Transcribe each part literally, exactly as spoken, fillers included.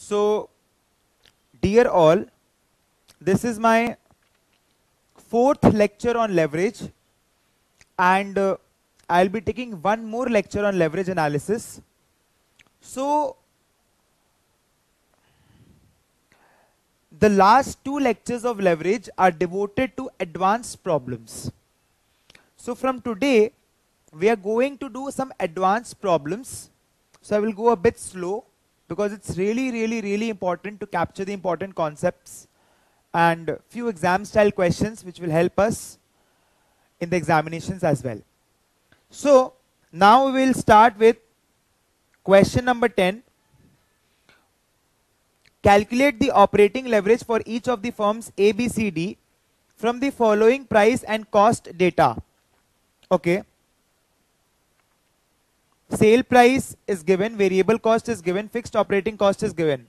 So, dear all, this is my fourth lecture on leverage, and uh, I'll be taking one more lecture on leverage analysis. So, the last two lectures of leverage are devoted to advanced problems. So, from today, we are going to do some advanced problems. So, I will go a bit slow because it's really, really, really important to capture the important concepts and few exam style questions which will help us in the examinations as well. So, now we will start with question number ten. Calculate the operating leverage for each of the firms A, B, C, D from the following price and cost data. Okay. Sale price is given, variable cost is given, fixed operating cost is given.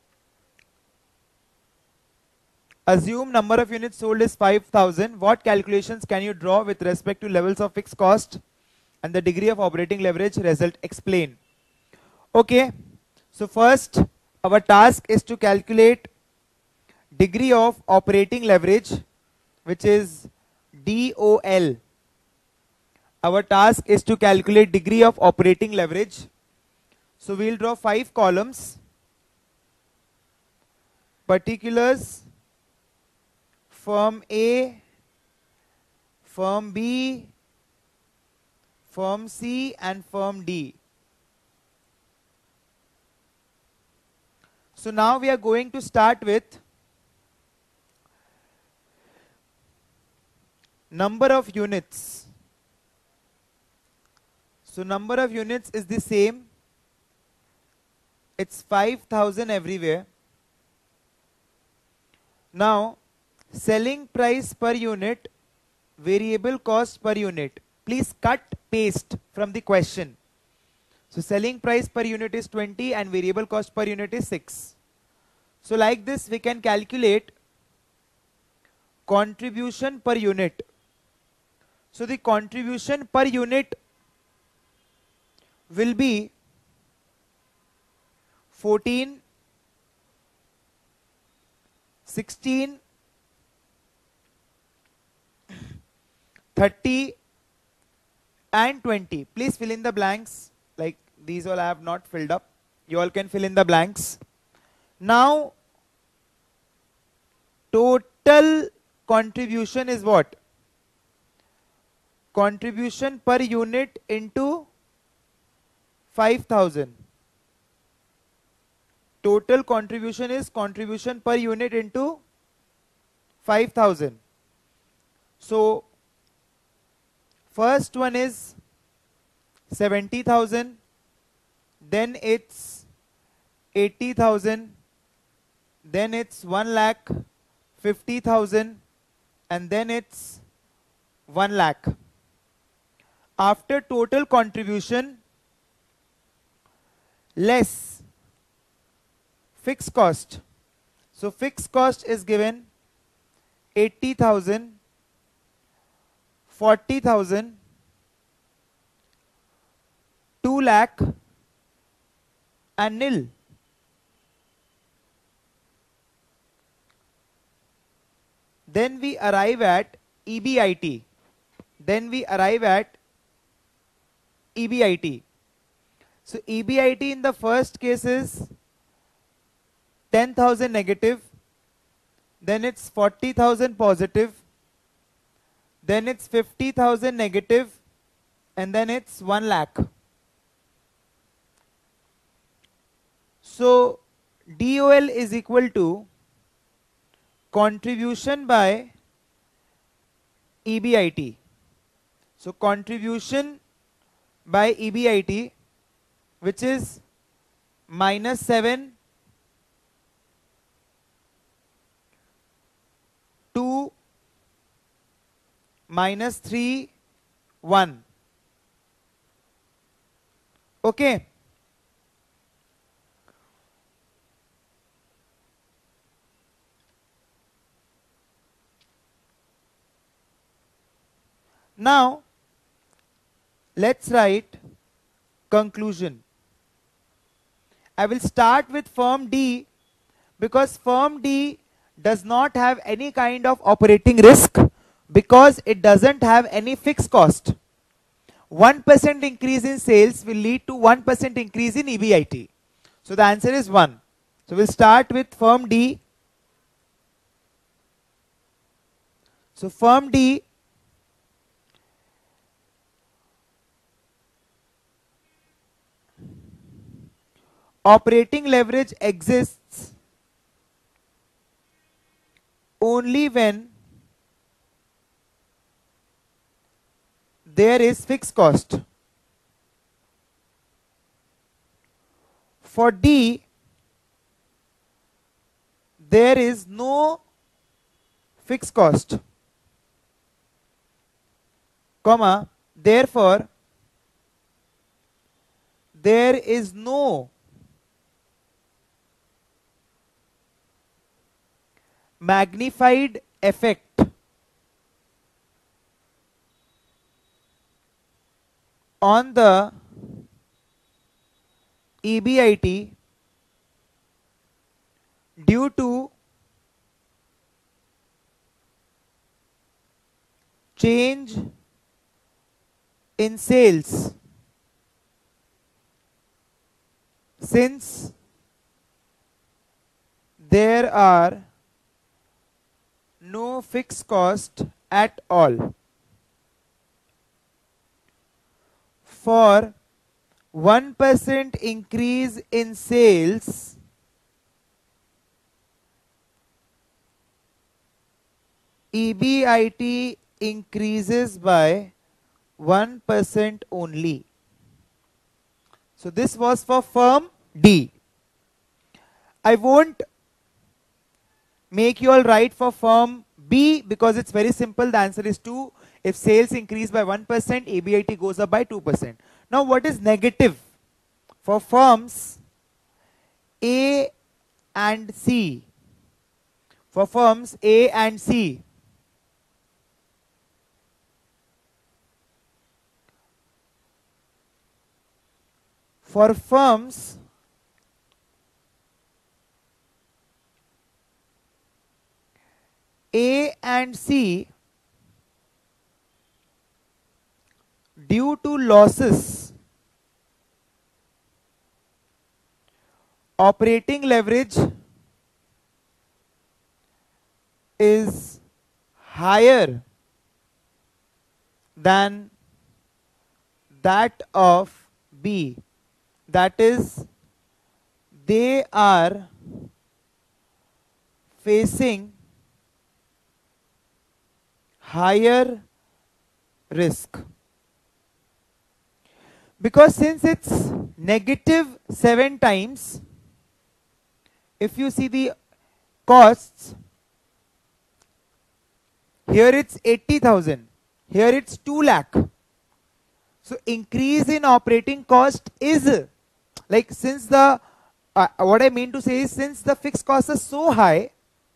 Assume number of units sold is five thousand. What calculations can you draw with respect to levels of fixed cost and the degree of operating leverage? Result, explain. Okay. So first, our task is to calculate degree of operating leverage, which is D O L. Our task is to calculate degree of operating leverage. So we'll draw five columns. Particulars, firm A, firm B, firm C, and firm D. So now we are going to start with number of units. So number of units is the same. It's five thousand everywhere. Now, selling price per unit, variable cost per unit. Please cut, paste from the question. So selling price per unit is twenty and variable cost per unit is six. So like this we can calculate contribution per unit. So the contribution per unit will be fourteen, sixteen, thirty and twenty. Please fill in the blanks. Like these all I have not filled up. You all can fill in the blanks. Now, total contribution is what? Contribution per unit into five thousand. Total contribution is contribution per unit into five thousand. So, first one is seventy thousand, then it's eighty thousand, then it's one lakh fifty thousand, and then it's one lakh. After total contribution less fixed cost. So fixed cost is given eighty thousand, forty thousand, two lakh and nil. Then we arrive at E B I T. Then we arrive at E B I T. So E B I T in the first case is ten thousand negative, then it's forty thousand positive, then it's fifty thousand negative, and then it's one lakh. So D O L is equal to contribution by E B I T. So contribution by E B I T, which is minus seven, two, minus three, one. Okay. Now, let's write conclusion. I will start with firm D Because firm D does not have any kind of operating risk because it doesn't have any fixed cost. one percent increase in sales will lead to one percent increase in E B I T. So the answer is one. So we'll start with firm D. So firm D operating leverage exists only when there is fixed cost. For D, there is no fixed cost, comma, therefore, there is no magnified effect on the E B I T due to change in sales, since there are no fixed cost at all. For one percent increase in sales, E B I T increases by one percent only. So this was for firm D. I won't make you all write for firm B because it's very simple. The answer is two. If sales increase by one percent, E B I T goes up by two percent. Now what is negative? For firms A and C, for firms A and C, for firms A and C, due to losses, operating leverage is higher than that of B. That is, they are facing higher risk. Because since it's negative seven times, if you see the costs, here it's eighty thousand, here it's two lakh. So increase in operating cost is, like, since the, uh, what I mean to say is, since the fixed costs are so high,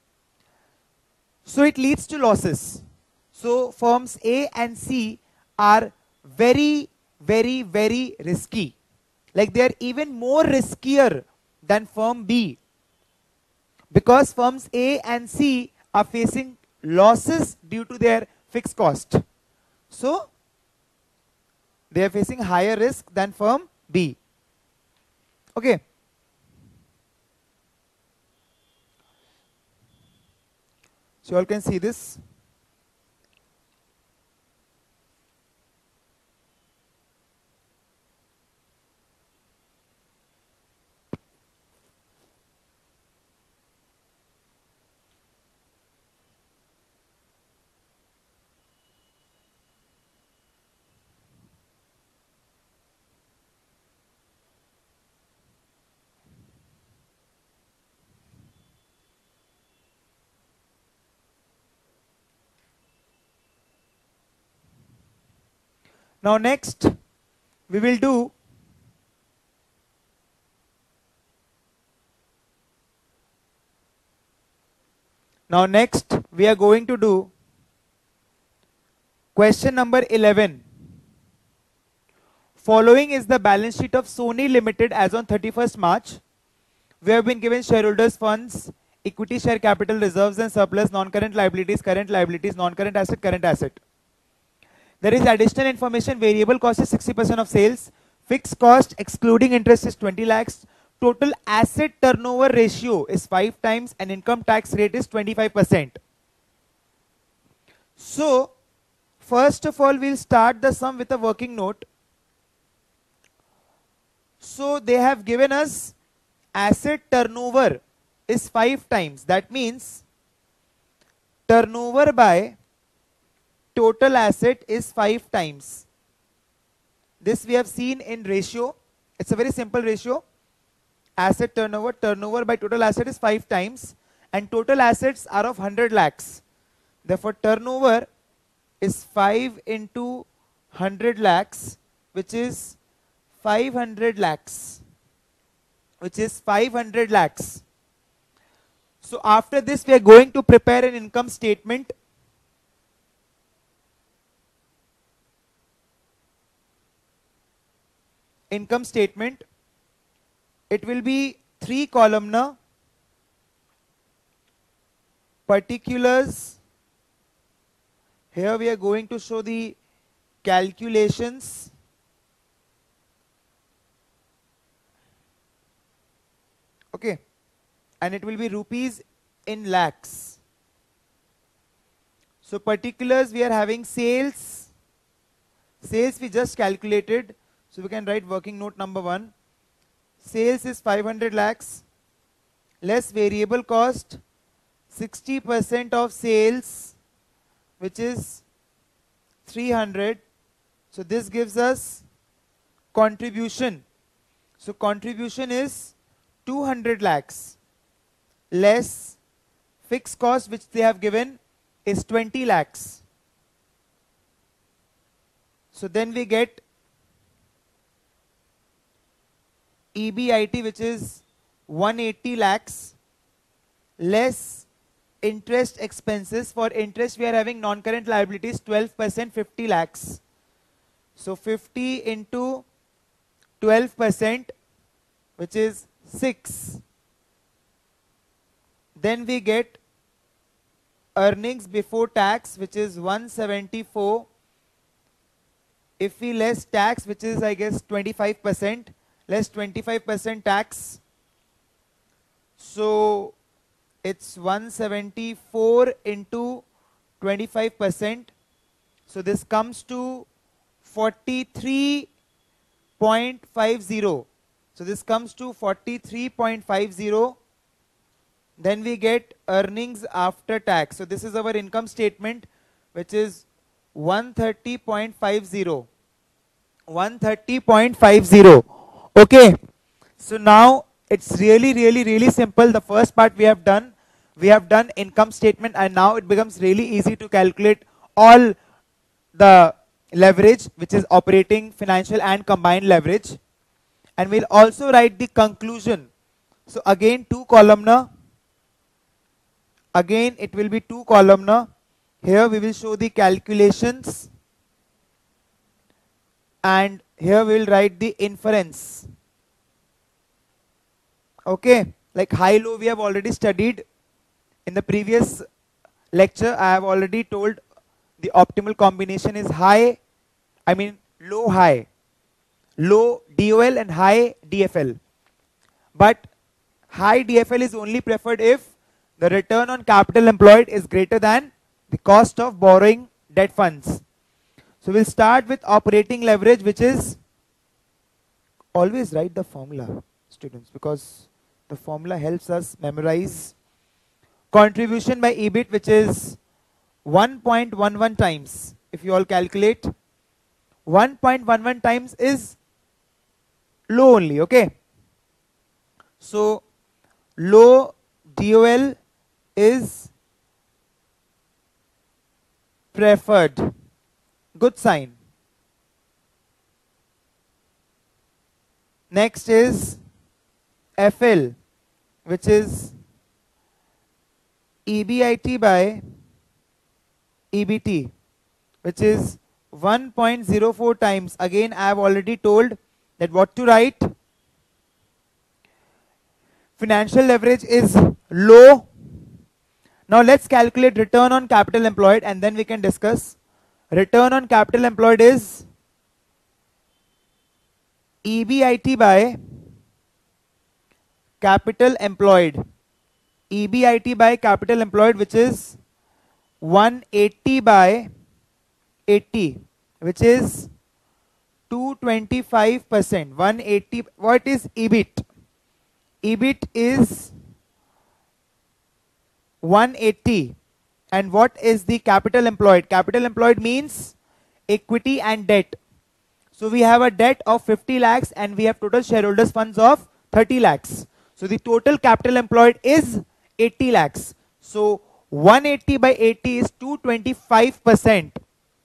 so it leads to losses. So firms A and C are very, very, very risky. Like, they are even more riskier than firm B, because firms A and C are facing losses due to their fixed cost. So they are facing higher risk than firm B. Okay. So you all can see this. Now next we will do now next we are going to do question number eleven. Following is the balance sheet of Sony Limited as on thirty-first March. We have been given shareholders funds equity, share capital, reserves and surplus, non-current liabilities, current liabilities, non-current asset, current asset. There is additional information. Variable cost is sixty percent of sales. Fixed cost excluding interest is twenty lakhs. Total asset turnover ratio is five times and income tax rate is twenty-five percent. So, first of all, we'll start the sum with a working note. So, they have given us asset turnover is five times. That means turnover by total asset is five times. This we have seen in ratio. It's a very simple ratio. Asset turnover, turnover by total asset is five times and total assets are of one hundred lakhs. Therefore, turnover is five into one hundred lakhs, which is five hundred lakhs. Which is five hundred lakhs. So, after this, we are going to prepare an income statement. Income statement. It will be three columnar. Particulars. Here we are going to show the calculations. Okay. And it will be rupees in lakhs. So particulars, we are having sales. Sales we just calculated. So we can write working note number one. Sales is five hundred lakhs. Less variable cost. sixty percent of sales, which is three hundred. So this gives us contribution. So contribution is two hundred lakhs. Less fixed cost, which they have given, is twenty lakhs. So then we get E B I T, which is one hundred eighty lakhs, less interest expenses. For interest, we are having non-current liabilities, twelve percent, fifty lakhs. So fifty into twelve percent, which is six. Then we get earnings before tax, which is one hundred seventy-four. If we less tax, which is I guess twenty-five percent, less twenty-five percent tax. So it's one hundred seventy-four into twenty-five percent. So this comes to forty-three point five zero. So this comes to forty-three point five zero. Then we get earnings after tax. So this is our income statement, which is one hundred thirty point five zero. one hundred thirty point five zero. Okay. So now it's really, really, really simple. The first part we have done. We have done income statement, and now it becomes really easy to calculate all the leverage, which is operating, financial and combined leverage. And we'll also write the conclusion. So again, two columnar. Again, it will be two columnar. Here we will show the calculations. And here we will write the inference. Okay. Like high low we have already studied. In the previous lecture, I have already told the optimal combination is high, I mean low high. Low D O L and high D F L. But high D F L is only preferred if the return on capital employed is greater than the cost of borrowing debt funds. So we'll start with operating leverage, which is, always write the formula, students, because the formula helps us memorize. Contribution by E B I T, which is one point one one times. If you all calculate, one point one one times is low only, okay? So low D O L is preferred. Good sign. Next is F L, which is E B I T by E B T, which is one point zero four times. Again, I have already told that what to write. Financial leverage is low. Now let's calculate return on capital employed and then we can discuss. Return on capital employed is E B I T by capital employed. E B I T by capital employed, which is one hundred eighty by eighty, which is two hundred twenty-five percent. one hundred eighty. What is E B I T? E B I T is one hundred eighty. And what is the capital employed? Capital employed means equity and debt. So we have a debt of fifty lakhs and we have total shareholders funds of thirty lakhs. So the total capital employed is eighty lakhs. So one hundred eighty by eighty is two hundred twenty-five percent.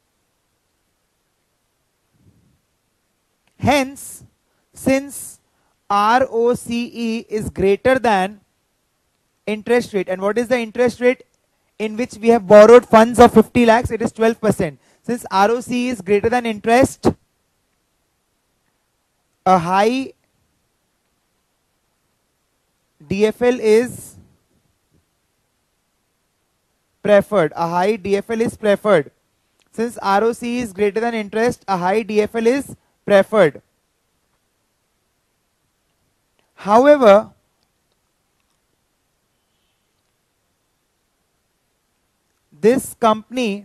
Hence, since R O C E is greater than interest rate, and what is the interest rate in which we have borrowed funds of fifty lakhs? It is twelve percent. Since R O C E is greater than interest, a high D F L is preferred. A high D F L is preferred. Since R O C E is greater than interest, a high D F L is preferred. However, this company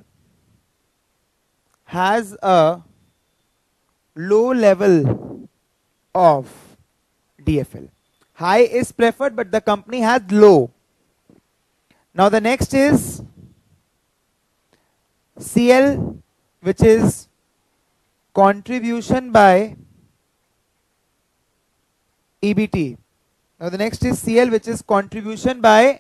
has a low level of D F L. High is preferred, but the company has low. Now the next is C L, which is contribution by E B T. Now the next is C L, which is contribution by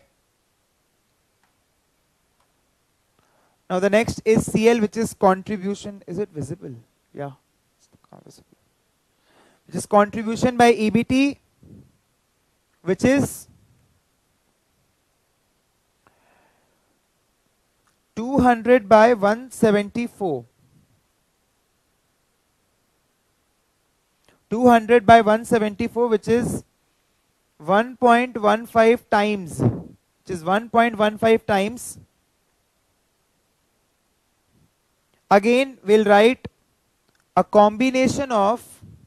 Now the next is C L, which is contribution. Is it visible? Yeah, it's not visible. Which is contribution by E B T, which is two hundred by one seventy-four. two hundred by one seventy-four, which is one point one five times, which is one point one five times. Again, we'll write a combination of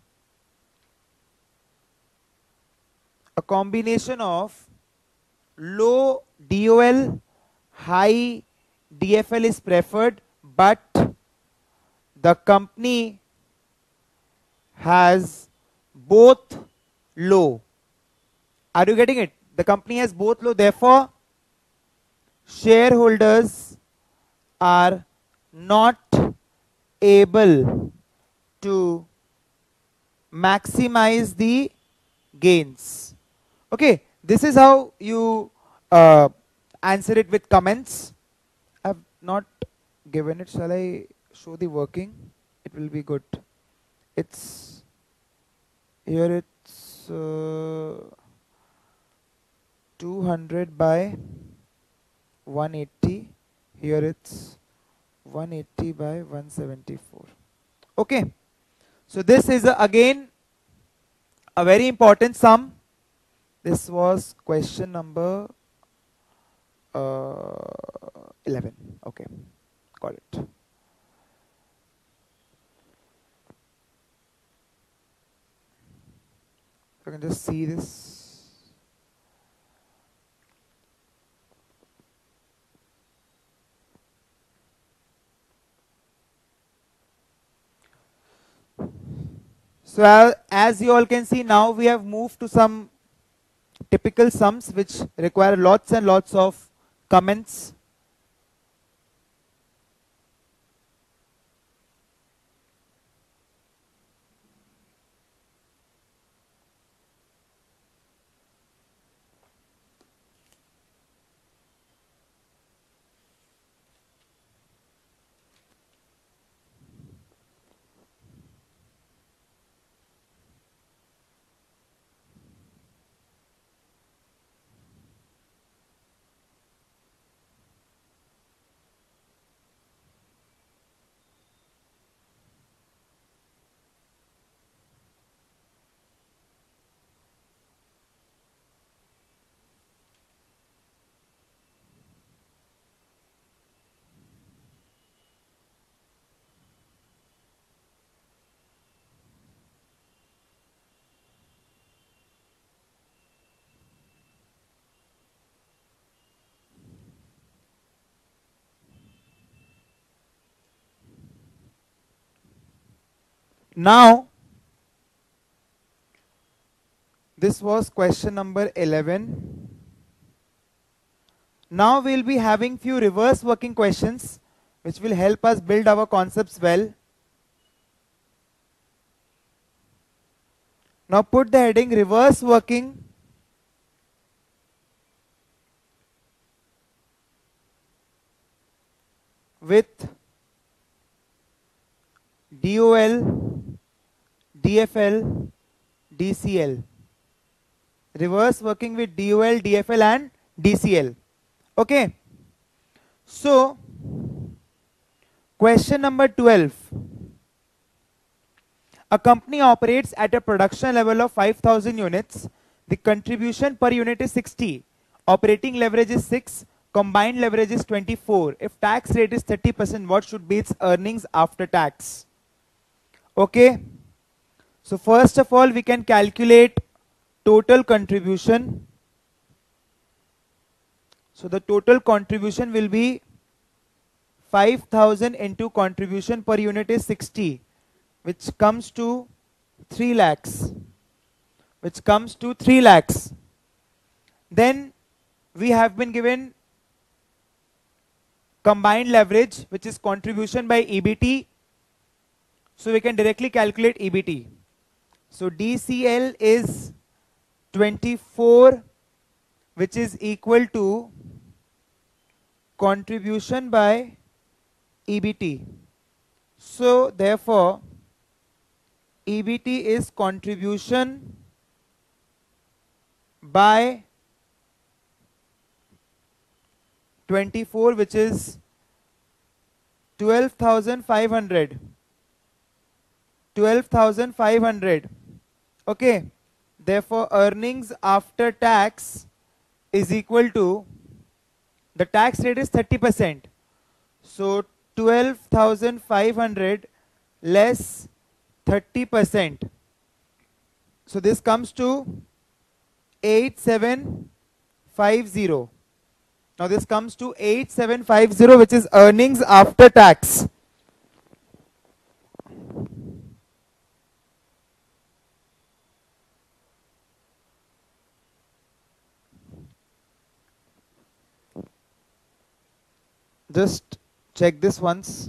a combination of low D O L, high D F L is preferred, but the company has both low. Are you getting it? The company has both low, therefore shareholders are not able to maximize the gains. Okay, this is how you uh, answer it with comments. I have not given it. Shall I show the working? It will be good. It's here. It's uh, two hundred by one eighty. Here it's one eighty by one seventy-four. Okay, so this is a, again a very important sum. This was question number uh, eleven. Okay, got it. I can just see this. So uh, as you all can see, now we have moved to some typical sums which require lots and lots of comments. Now, this was question number eleven. Now we'll be having few reverse working questions which will help us build our concepts well. Now put the heading reverse working with D O L, D F L, D C L. Reverse working with D O L, D F L and D C L. Okay. So, question number twelve. A company operates at a production level of five thousand units. The contribution per unit is sixty. Operating leverage is six. Combined leverage is twenty-four. If tax rate is thirty percent, what should be its earnings after tax? Okay. So first of all, we can calculate total contribution. So the total contribution will be five thousand into contribution per unit is sixty, which comes to three lakhs. Which comes to three lakhs. Then we have been given combined leverage, which is contribution by E B T. So we can directly calculate E B T. So D C L is twenty-four, which is equal to contribution by E B T. So therefore, E B T is contribution by twenty-four, which is twelve thousand five hundred. twelve thousand five hundred. Okay. Therefore, earnings after tax is equal to, the tax rate is thirty percent. So, twelve thousand five hundred less thirty percent. So, this comes to eight thousand seven hundred fifty. Now, this comes to eight thousand seven hundred fifty, which is earnings after tax. Just check this once.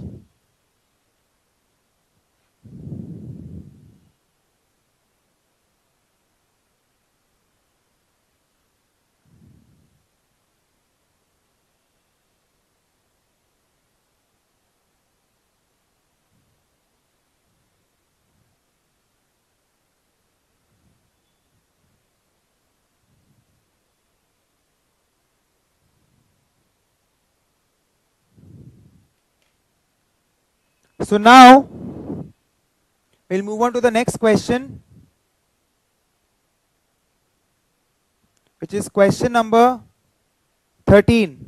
So now, we'll move on to the next question, which is question number thirteen.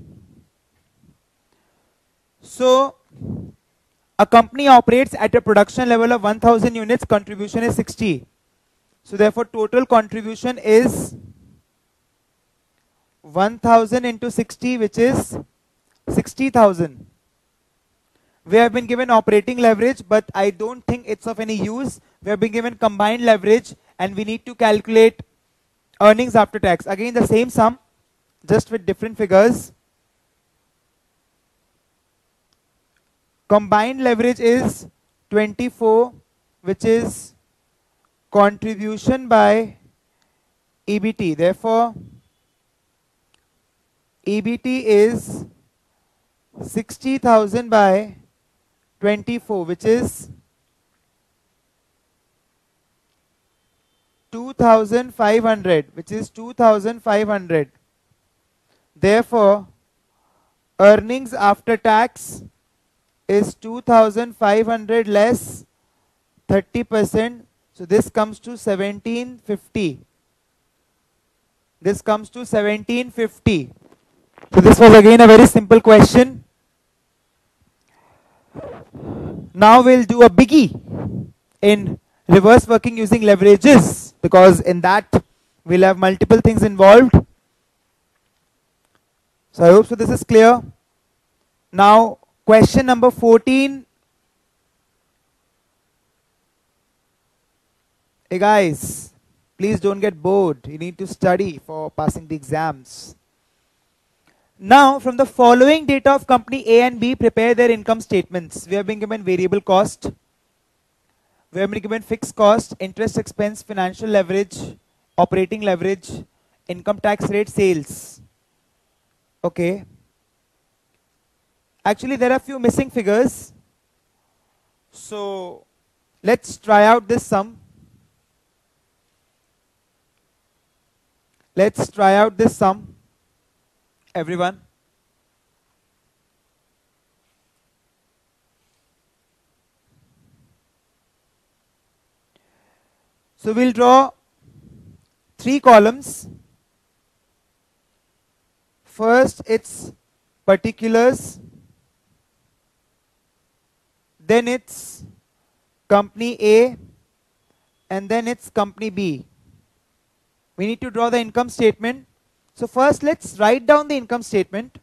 So, a company operates at a production level of one thousand units, contribution is sixty. So therefore, total contribution is one thousand into sixty, which is sixty thousand. We have been given operating leverage, but I don't think it's of any use. We have been given combined leverage and we need to calculate earnings after tax. Again, the same sum, just with different figures. Combined leverage is twenty-four, which is contribution by E B T. Therefore, E B T is sixty thousand by twenty-four, which is two thousand five hundred, which is two thousand five hundred. Therefore, earnings after tax is two thousand five hundred less thirty percent. So this comes to seventeen fifty. This comes to seventeen fifty. So this was again a very simple question. Now we'll do a biggie in reverse working using leverages, because in that we'll have multiple things involved. So I hope so this is clear. Now question number fourteen. Hey guys, please don't get bored. You need to study for passing the exams. Now, from the following data of company A and B, prepare their income statements. We have been given variable cost. We have been given fixed cost, interest expense, financial leverage, operating leverage, income tax rate, sales. Okay. Actually, there are few missing figures. So, let's try out this sum. Let's try out this sum, everyone. So we'll draw three columns. First, it's particulars. Then it's company A. And then it's company B. We need to draw the income statement. So first, let's write down the income statement.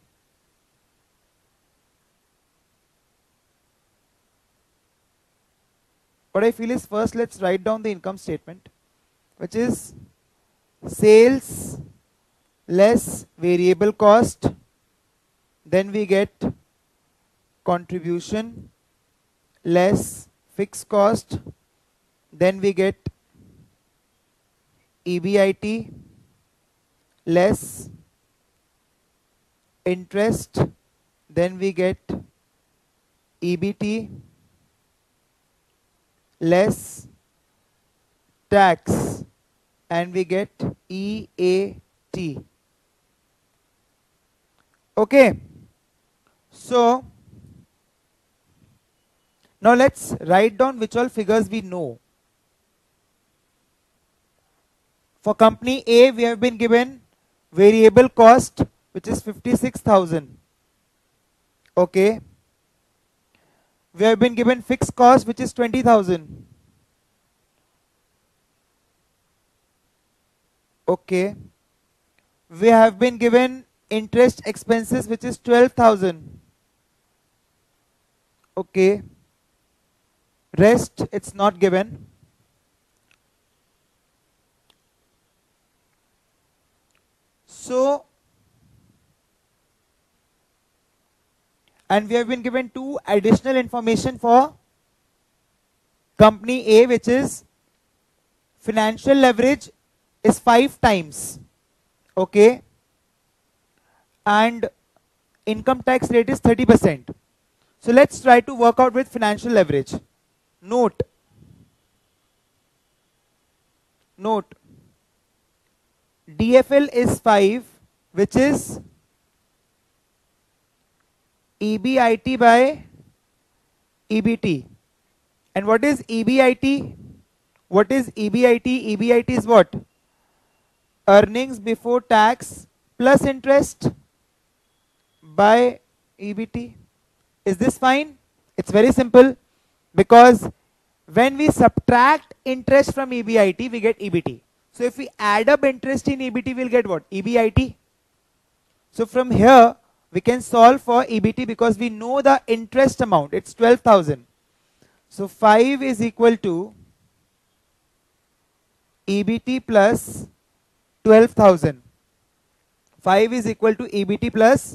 What I feel is first let's write down the income statement, which is sales less variable cost. Then we get contribution less fixed cost. Then we get E B I T less interest. Then we get E B T less tax, and we get E A T. Okay. So now let's write down which all figures we know. For company A, we have been given variable cost, which is fifty-six thousand. Okay. We have been given fixed cost, which is twenty thousand. Okay. We have been given interest expenses, which is twelve thousand. Okay. Rest, it's not given. So, and we have been given two additional information for company A, which is financial leverage is five times. Okay. And income tax rate is thirty percent. So let's try to work out with financial leverage. Note. Note. D F L is five, which is E B I T by E B T. And what is E B I T? What is E B I T? E B I T is what? Earnings before tax plus interest by E B T. Is this fine? It's very simple, because when we subtract interest from E B I T, we get E B T. So if we add up interest in E B T, we'll get what? E B I T. So from here, we can solve for E B T because we know the interest amount. It's twelve thousand. So five is equal to E B T plus twelve thousand. five is equal to E B T plus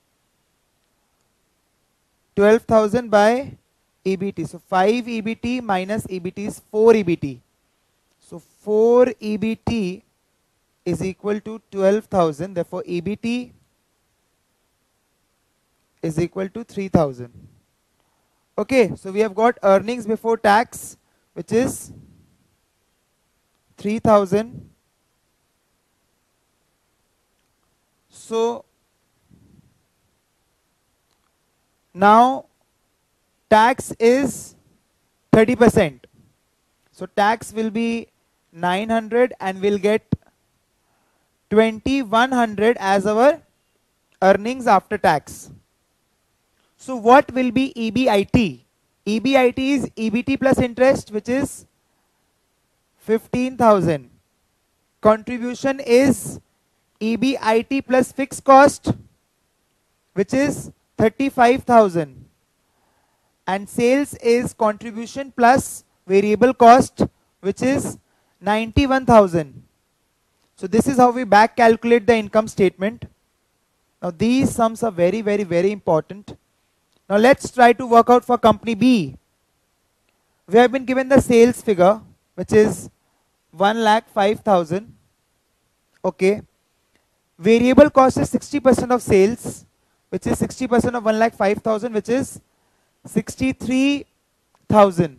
twelve thousand by E B T. So five E B T minus E B T is four E B T. So four E B T is equal to twelve thousand. Therefore E B T is equal to three thousand. Okay, so we have got earnings before tax, which is three thousand. So now tax is thirty percent. So tax will be nine hundred and we'll get twenty-one hundred as our earnings after tax. So what will be E B I T? E B I T is E B T plus interest, which is fifteen thousand. Contribution is E B I T plus fixed cost, which is thirty-five thousand. And sales is contribution plus variable cost, which is ninety-one thousand. So this is how we back calculate the income statement. Now these sums are very, very, very important. Now let's try to work out for company B. We have been given the sales figure, which is one lakh five thousand. Okay. Variable cost is sixty percent of sales, which is sixty percent of one lakh five thousand, which is sixty-three thousand.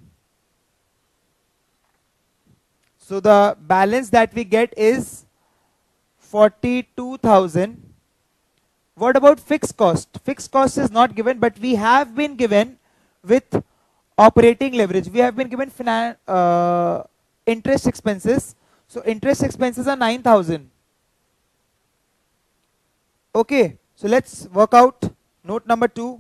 So the balance that we get is forty-two thousand. What about fixed cost? Fixed cost is not given, but we have been given with operating leverage. We have been given finan uh, interest expenses. So interest expenses are nine thousand. Okay, so let's work out note number two.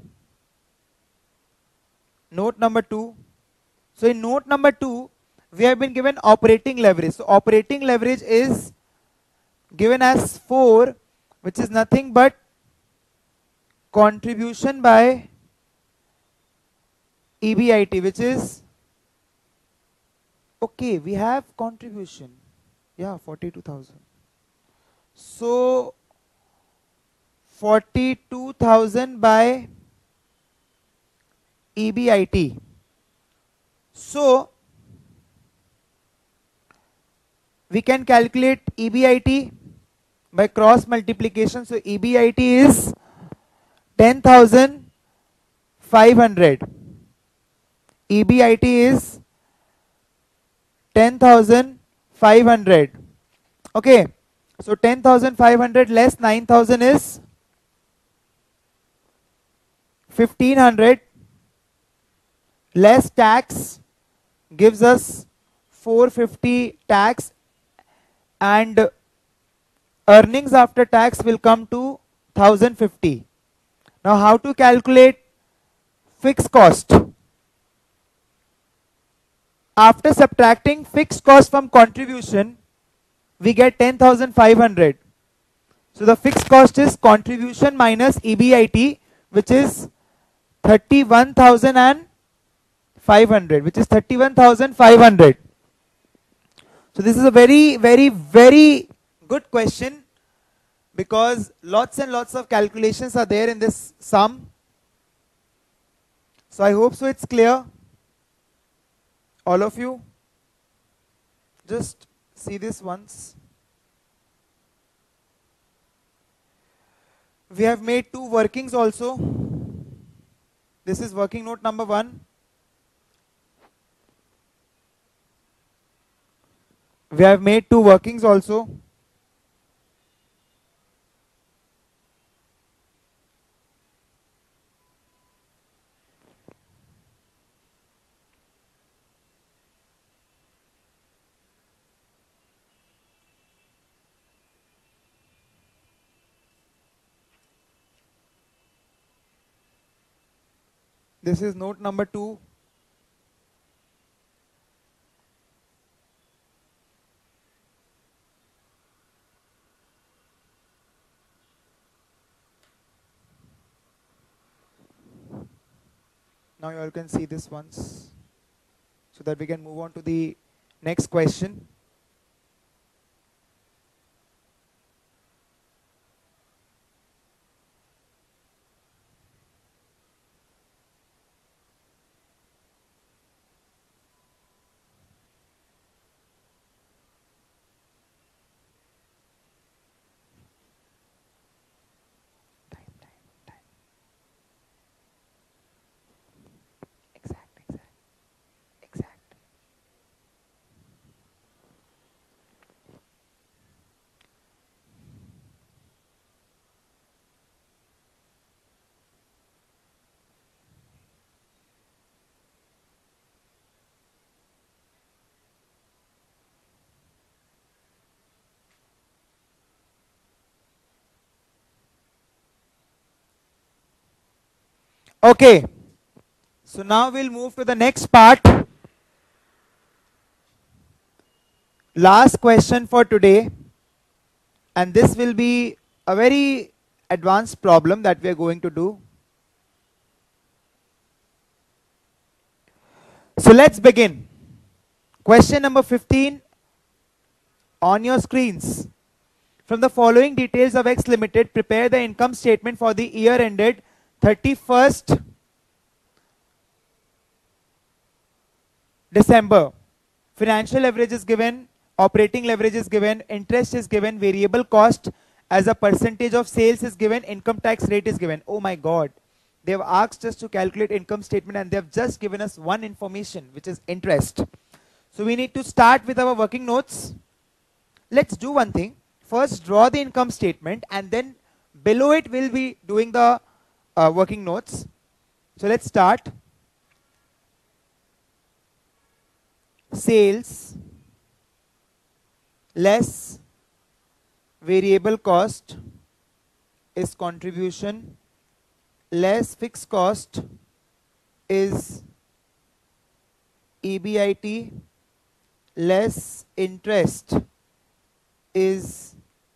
Note number two. So in note number two, we have been given operating leverage. So operating leverage is given as four, which is nothing but contribution by E B I T, which is, okay, we have contribution. Yeah, forty-two thousand. So forty-two thousand by E B I T. So we can calculate E B I T by cross multiplication. So E B I T is ten thousand five hundred. E B I T is ten thousand five hundred. Okay, so ten thousand five hundred less nine thousand is fifteen hundred, less tax gives us four hundred fifty tax, and earnings after tax will come to one thousand fifty. Now how to calculate fixed cost? After subtracting fixed cost from contribution, we get ten thousand five hundred. So the fixed cost is contribution minus E B I T, which is thirty-one thousand five hundred, which is thirty-one thousand five hundred. So this is a very, very, very good question, because lots and lots of calculations are there in this sum. So I hope so it's clear. All of you, just see this once. We have made two workings also. This is working note number one. We have made two workings also. This is note number two. Now you all can see this once, so that we can move on to the next question. Okay, so now we'll move to the next part. Last question for today, and this will be a very advanced problem that we are going to do. So let's begin. Question number fifteen on your screens. From the following details of X Limited, prepare the income statement for the year ended thirty-first December. Financial leverage is given, operating leverage is given, interest is given, variable cost as a percentage of sales is given, income tax rate is given. Oh my God. They have asked us to calculate income statement and they have just given us one information, which is interest. So we need to start with our working notes. Let's do one thing. First draw the income statement and then below it we'll be doing the uh, working notes. So let's start. Sales less variable cost is contribution, less fixed cost is E B I T, less interest is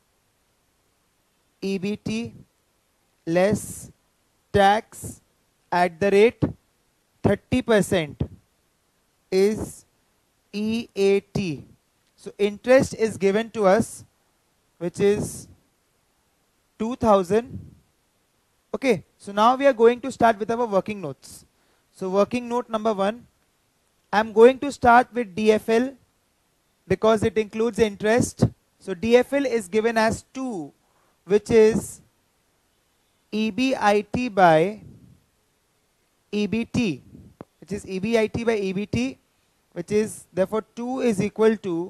E B T, less tax at the rate thirty percent is E A T. So interest is given to us, which is two thousand. Okay, so now we are going to start with our working notes. So working note number one, I am going to start with D F L because it includes interest. So D F L is given as two, which is E B I T by E B T, which is E B I T by E B T, which is therefore two is equal to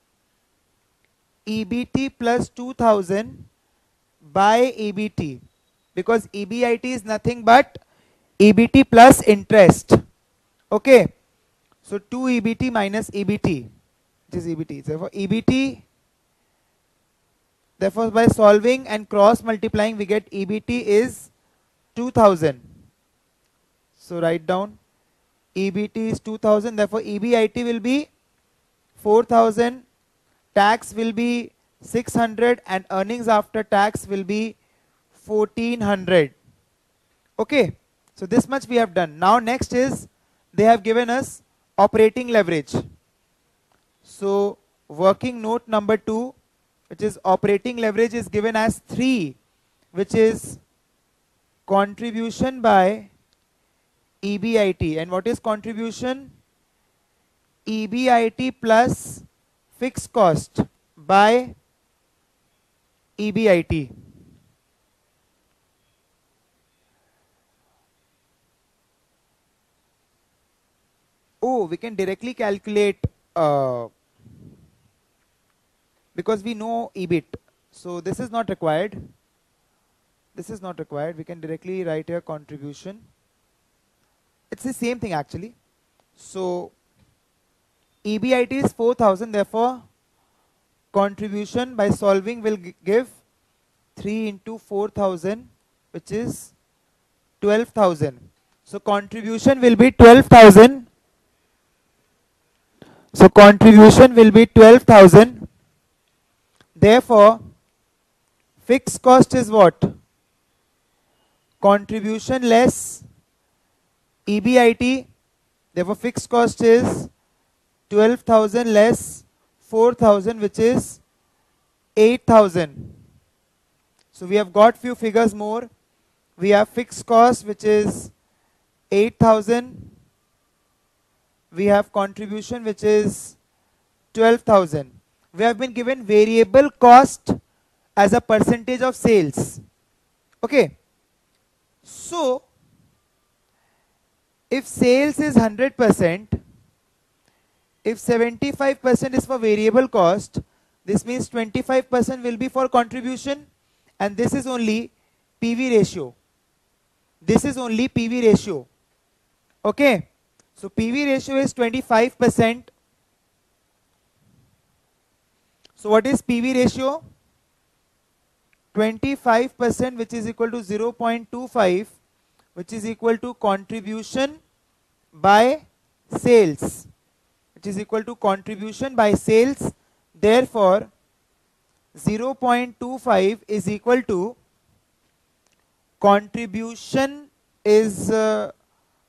E B T plus two thousand by E B T, because E B I T is nothing but E B T plus interest. Okay, so two E B T minus E B T, which is E B T. Therefore E B T, therefore by solving and cross multiplying we get E B T is two thousand. So write down E B T is two thousand, therefore E B I T will be four thousand, tax will be six hundred and earnings after tax will be fourteen hundred. Okay, so this much we have done. Now next is they have given us operating leverage. So working note number two, which is operating leverage, is given as three, which is contribution by E B I T. And what is contribution? E B I T plus fixed cost by E B I T. Oh, we can directly calculate uh, because we know E B I T. So this is not required. This is not required. We can directly write here contribution. It's the same thing actually. So E B I T is four thousand, therefore contribution by solving will give three into four thousand, which is twelve thousand. So contribution will be twelve thousand. So contribution will be twelve thousand. Therefore fixed cost is what? Contribution less E B I T. Therefore fixed cost is twelve thousand less four thousand, which is eight thousand. So we have got few figures more. We have fixed cost, which is eight thousand. We have contribution, which is twelve thousand. We have been given variable cost as a percentage of sales. Okay. So if sales is one hundred percent, if seventy-five percent is for variable cost, this means twenty-five percent will be for contribution, and this is only P V ratio. This is only P V ratio. Okay. So P V ratio is twenty-five percent. So what is P V ratio? twenty-five percent, which is equal to zero point two five, which is equal to contribution by sales, which is equal to contribution by sales. Therefore zero point two five is equal to contribution is uh,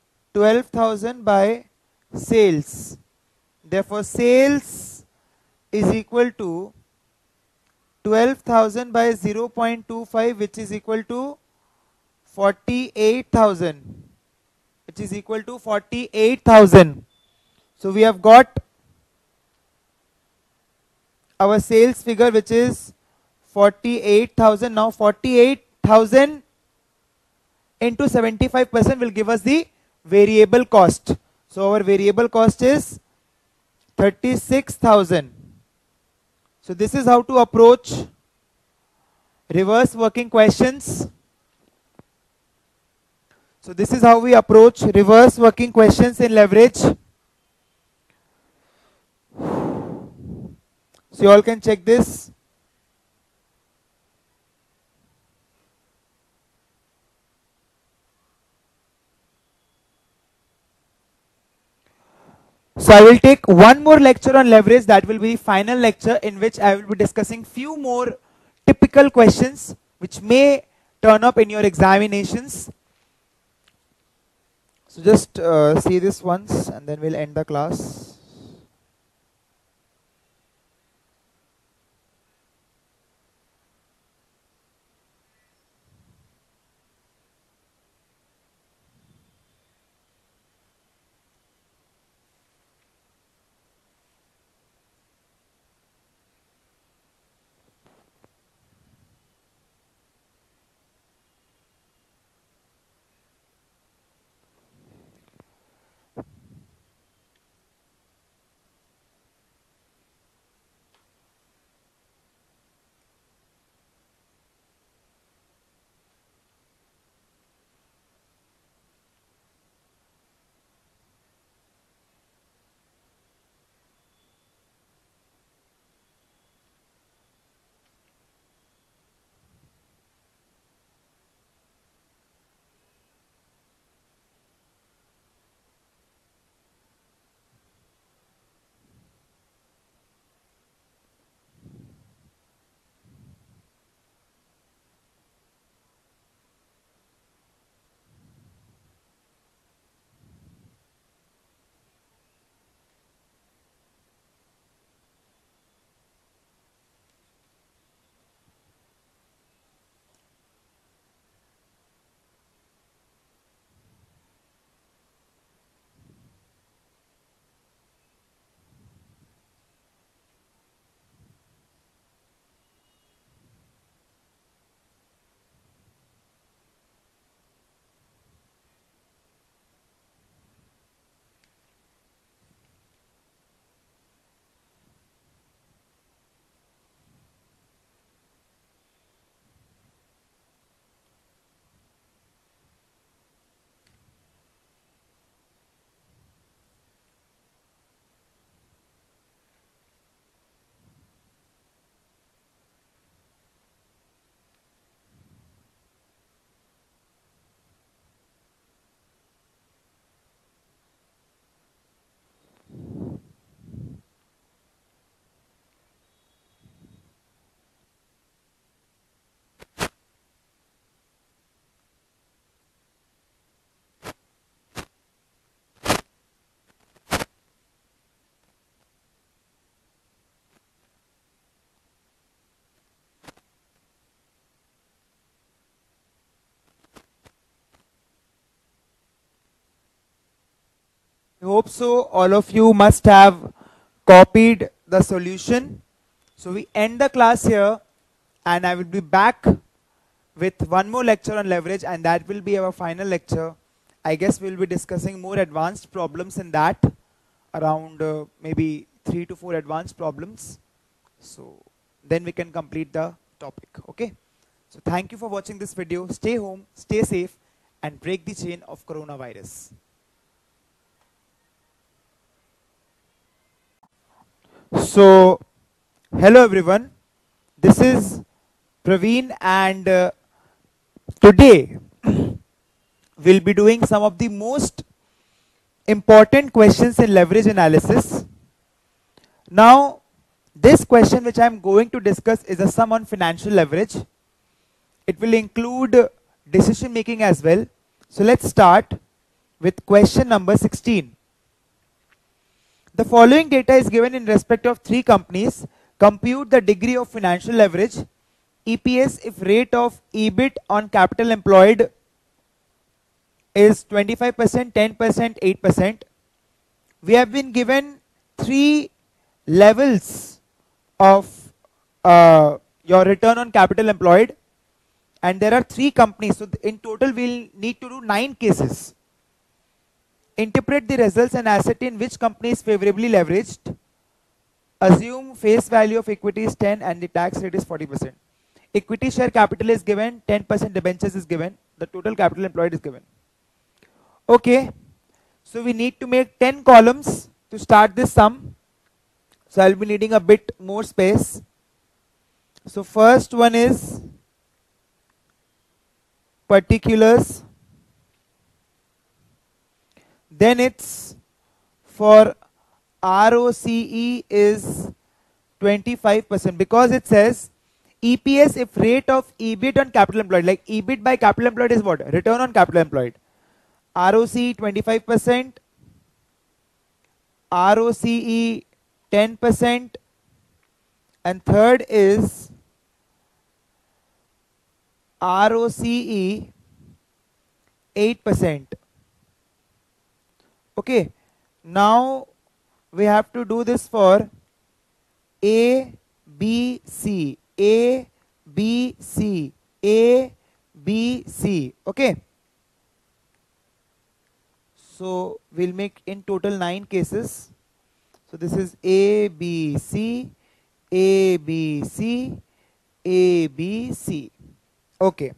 twelve thousand by sales. Therefore sales is equal to twelve thousand by zero point two five, which is equal to forty-eight thousand, which is equal to forty-eight thousand. So we have got our sales figure, which is forty-eight thousand. Now forty-eight thousand into seventy-five percent will give us the variable cost. So our variable cost is thirty-six thousand. So this is how to approach reverse working questions. So this is how we approach reverse working questions in leverage. So you all can check this. So I will take one more lecture on leverage. That will be the final lecture, in which I will be discussing few more typical questions which may turn up in your examinations. So just uh, see this once and then we'll end the class. I hope so. All of you must have copied the solution. So we end the class here, and I will be back with one more lecture on leverage, and that will be our final lecture. I guess we'll be discussing more advanced problems in that, around uh, maybe three to four advanced problems. So then we can complete the topic. Okay. So thank you for watching this video. Stay home, stay safe, and break the chain of coronavirus. So, hello everyone, this is Praveen, and uh, today we'll be doing some of the most important questions in leverage analysis. Now, this question which I'm going to discuss is a sum on financial leverage. It will include decision making as well. So let's start with question number sixteen. The following data is given in respect of three companies. Compute the degree of financial leverage, E P S if rate of E B I T on capital employed is twenty-five percent, ten percent, eight percent. We have been given three levels of uh, your return on capital employed, and there are three companies. So in total we'll need to do nine cases. Interpret the results and ascertain which company is favorably leveraged. Assume face value of equity is ten and the tax rate is forty percent. Equity share capital is given, ten percent debentures is given, the total capital employed is given. Okay, so we need to make ten columns to start this sum. So I'll be needing a bit more space. So first one is particulars. Then it's for R O C E is twenty-five percent, because it says E P S if rate of E B I T on capital employed, like E B I T by capital employed is what? Return on capital employed. R O C E twenty-five percent, R O C E ten percent, and third is R O C E eight percent. Okay, now we have to do this for A, B, C, A, B, C, A, B, C. Okay, so we'll make in total nine cases. So this is A, B, C, A, B, C, A, B, C. Okay,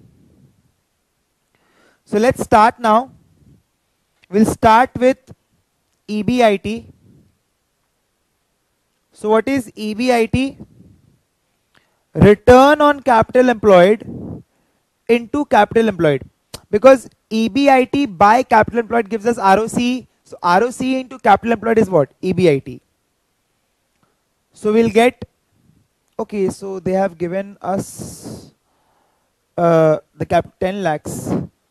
so let's start now. We'll start with E B I T. So what is E B I T? Return on capital employed into capital employed. Because E B I T by capital employed gives us R O C E. So R O C E into capital employed is what? E B I T. So we'll get, okay, so they have given us uh, the cap ten lakhs.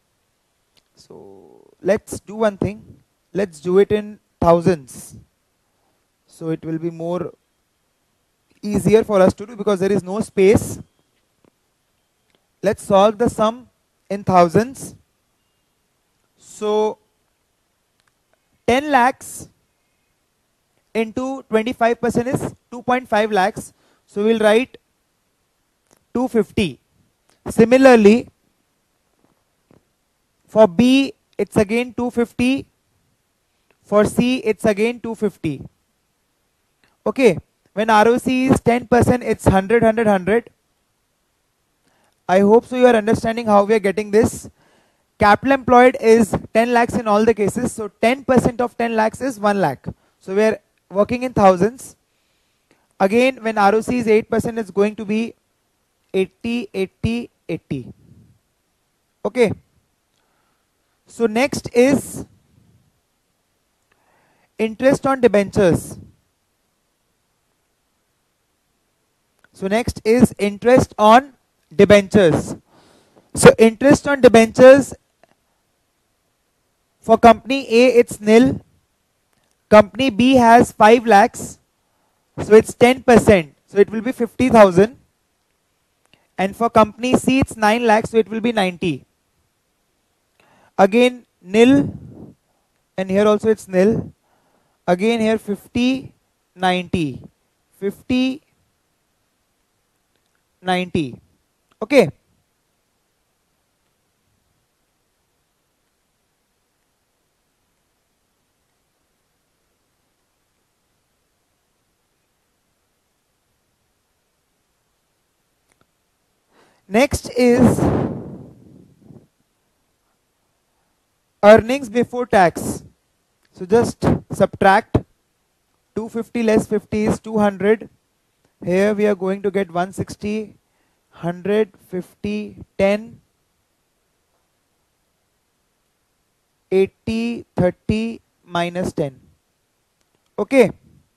So let's do one thing. Let's do it in thousands. So it will be more easier for us to do because there is no space. Let's solve the sum in thousands. So ten lakhs into twenty-five percent is two point five lakhs. So we'll write two hundred fifty. Similarly, for B, it's again two hundred fifty. For C, it's again two hundred fifty. Okay, when R O C is ten percent, it's one hundred, one hundred, one hundred. I hope so you are understanding how we are getting this. Capital employed is ten lakhs in all the cases. So ten percent of ten lakhs is one lakh. So we are working in thousands. Again, when R O C is eight percent, it's going to be eighty, eighty, eighty. Okay. So next is interest on debentures. So next is interest on debentures. So interest on debentures for company A, it's nil. Company B has five lakhs. So it's ten percent. So it will be fifty thousand. And for company C, it's nine lakhs. So it will be ninety. Again nil. And here also it's nil. Again here fifty, ninety. fifty, ninety. Okay. Next is earnings before tax. So just subtract two hundred fifty less fifty is two hundred. Here we are going to get one hundred sixty, one hundred fifty, ten, eighty, thirty minus ten. Okay.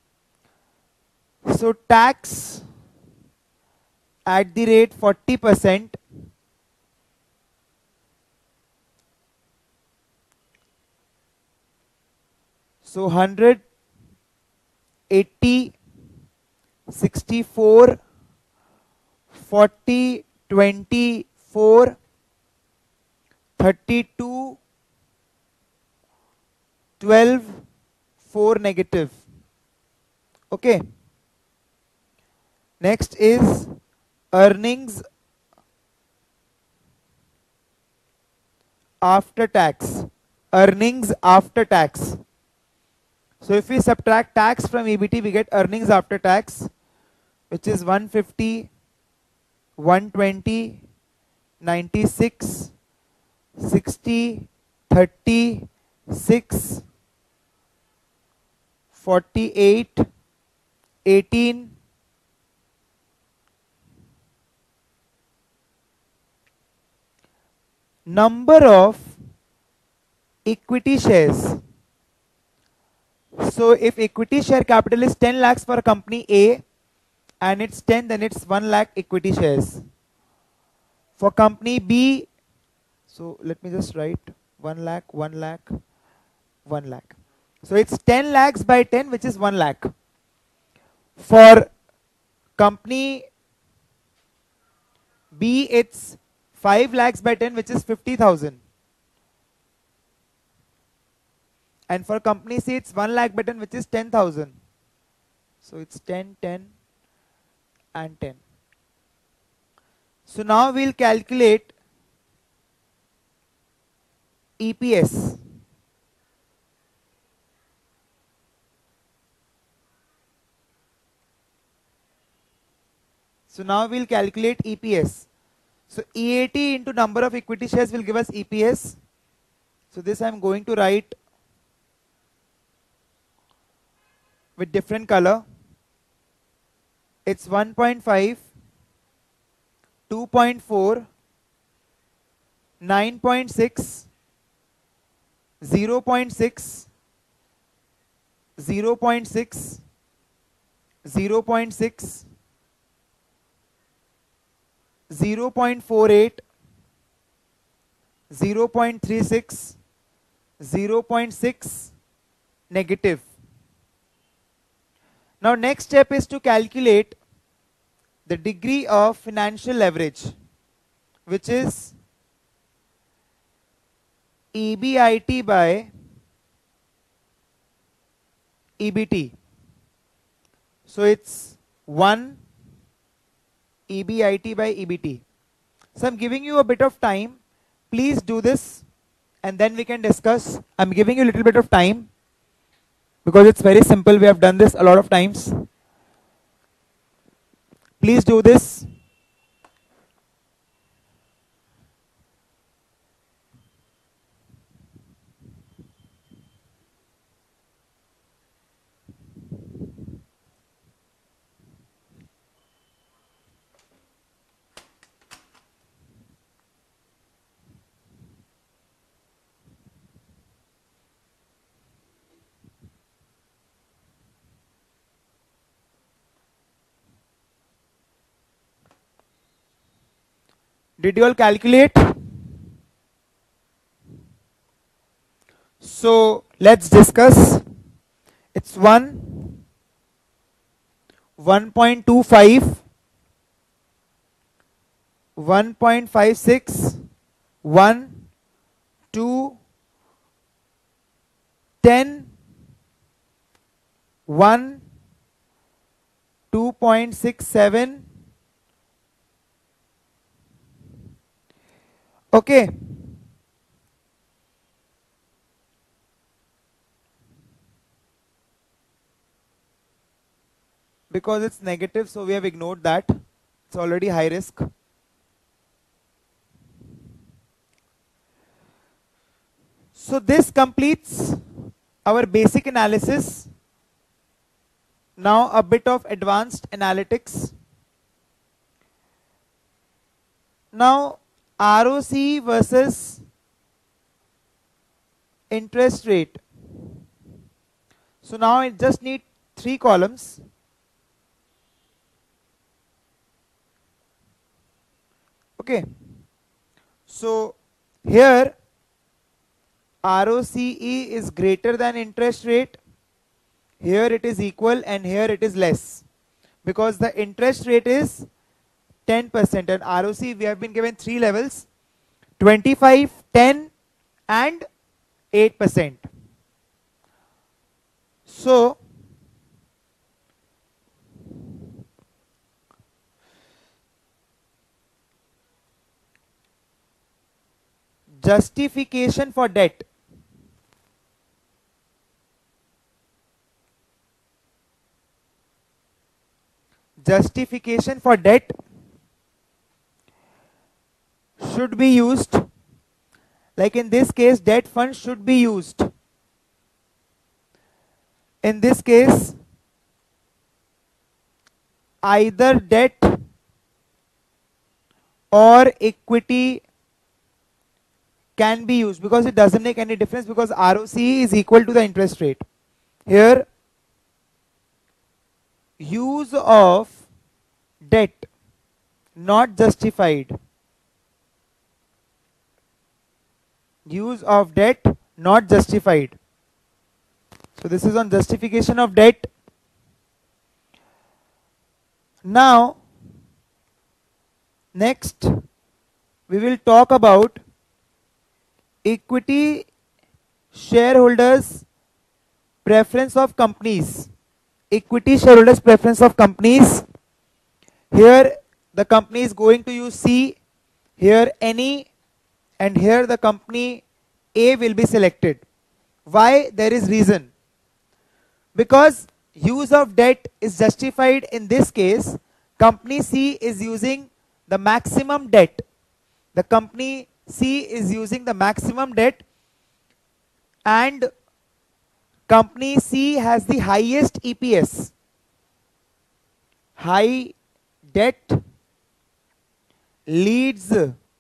So tax at the rate forty percent. So one hundred eighty, sixty-four, forty, twenty-four, thirty-two, twelve, four negative. Okay. Next is earnings after tax. Earnings after tax. So if we subtract tax from E B T, we get earnings after tax, which is one fifty, one twenty, ninety-six, sixty, thirty, six, forty-eight, eighteen, number of equity shares. So if equity share capital is ten lakhs for company A and it's ten, then it's one lakh equity shares. For company B, so let me just write one lakh, one lakh, one lakh. So it's ten lakhs by ten, which is one lakh. For company B, it's five lakhs by ten, which is fifty thousand. And for company C, it's one lakh by ten, which is ten thousand. So it's ten, ten, and ten. So now we'll calculate E P S. So now we'll calculate E P S. So E A T into number of equity shares will give us E P S. So this I'm going to write with different color. It's one point five, two point four, nine point six, zero point six, zero point six, zero point six, zero point four eight, zero point three six, zero point six, negative. Now next step is to calculate the degree of financial leverage, which is E B I T by E B T. So it's one E B I T by E B T. So I'm giving you a bit of time. Please do this and then we can discuss. I'm giving you a little bit of time because it's very simple. We have done this a lot of times. Please do this. Did you all calculate? So let's discuss. It's one, one point two five, one point five six, one, two, ten, one, two point six seven. Okay. Because it's negative, so we have ignored that. It's already high risk. So this completes our basic analysis. Now a bit of advanced analytics. Now R O C versus interest rate. So now I just need three columns. Okay. So here R O C E is greater than interest rate here it is equal and here it is less, because the interest rate is ten percent and R O C we have been given three levels, twenty-five, ten and eight percent. So justification for debt. Justification for debt should be used, like in this case debt fund should be used. In this case either debt or equity can be used, because it doesn't make any difference, because R O C is equal to the interest rate. Here use of debt not justified. Use of debt not justified. So this is on justification of debt. Now next we will talk about equity shareholders preference of companies. Equity shareholders preference of companies. Here the company is going to use C, here any, and here the company A will be selected. Why? There is reason. Because use of debt is justified in this case, company C is using the maximum debt. The company C is using the maximum debt and company C has the highest E P S. High debt leads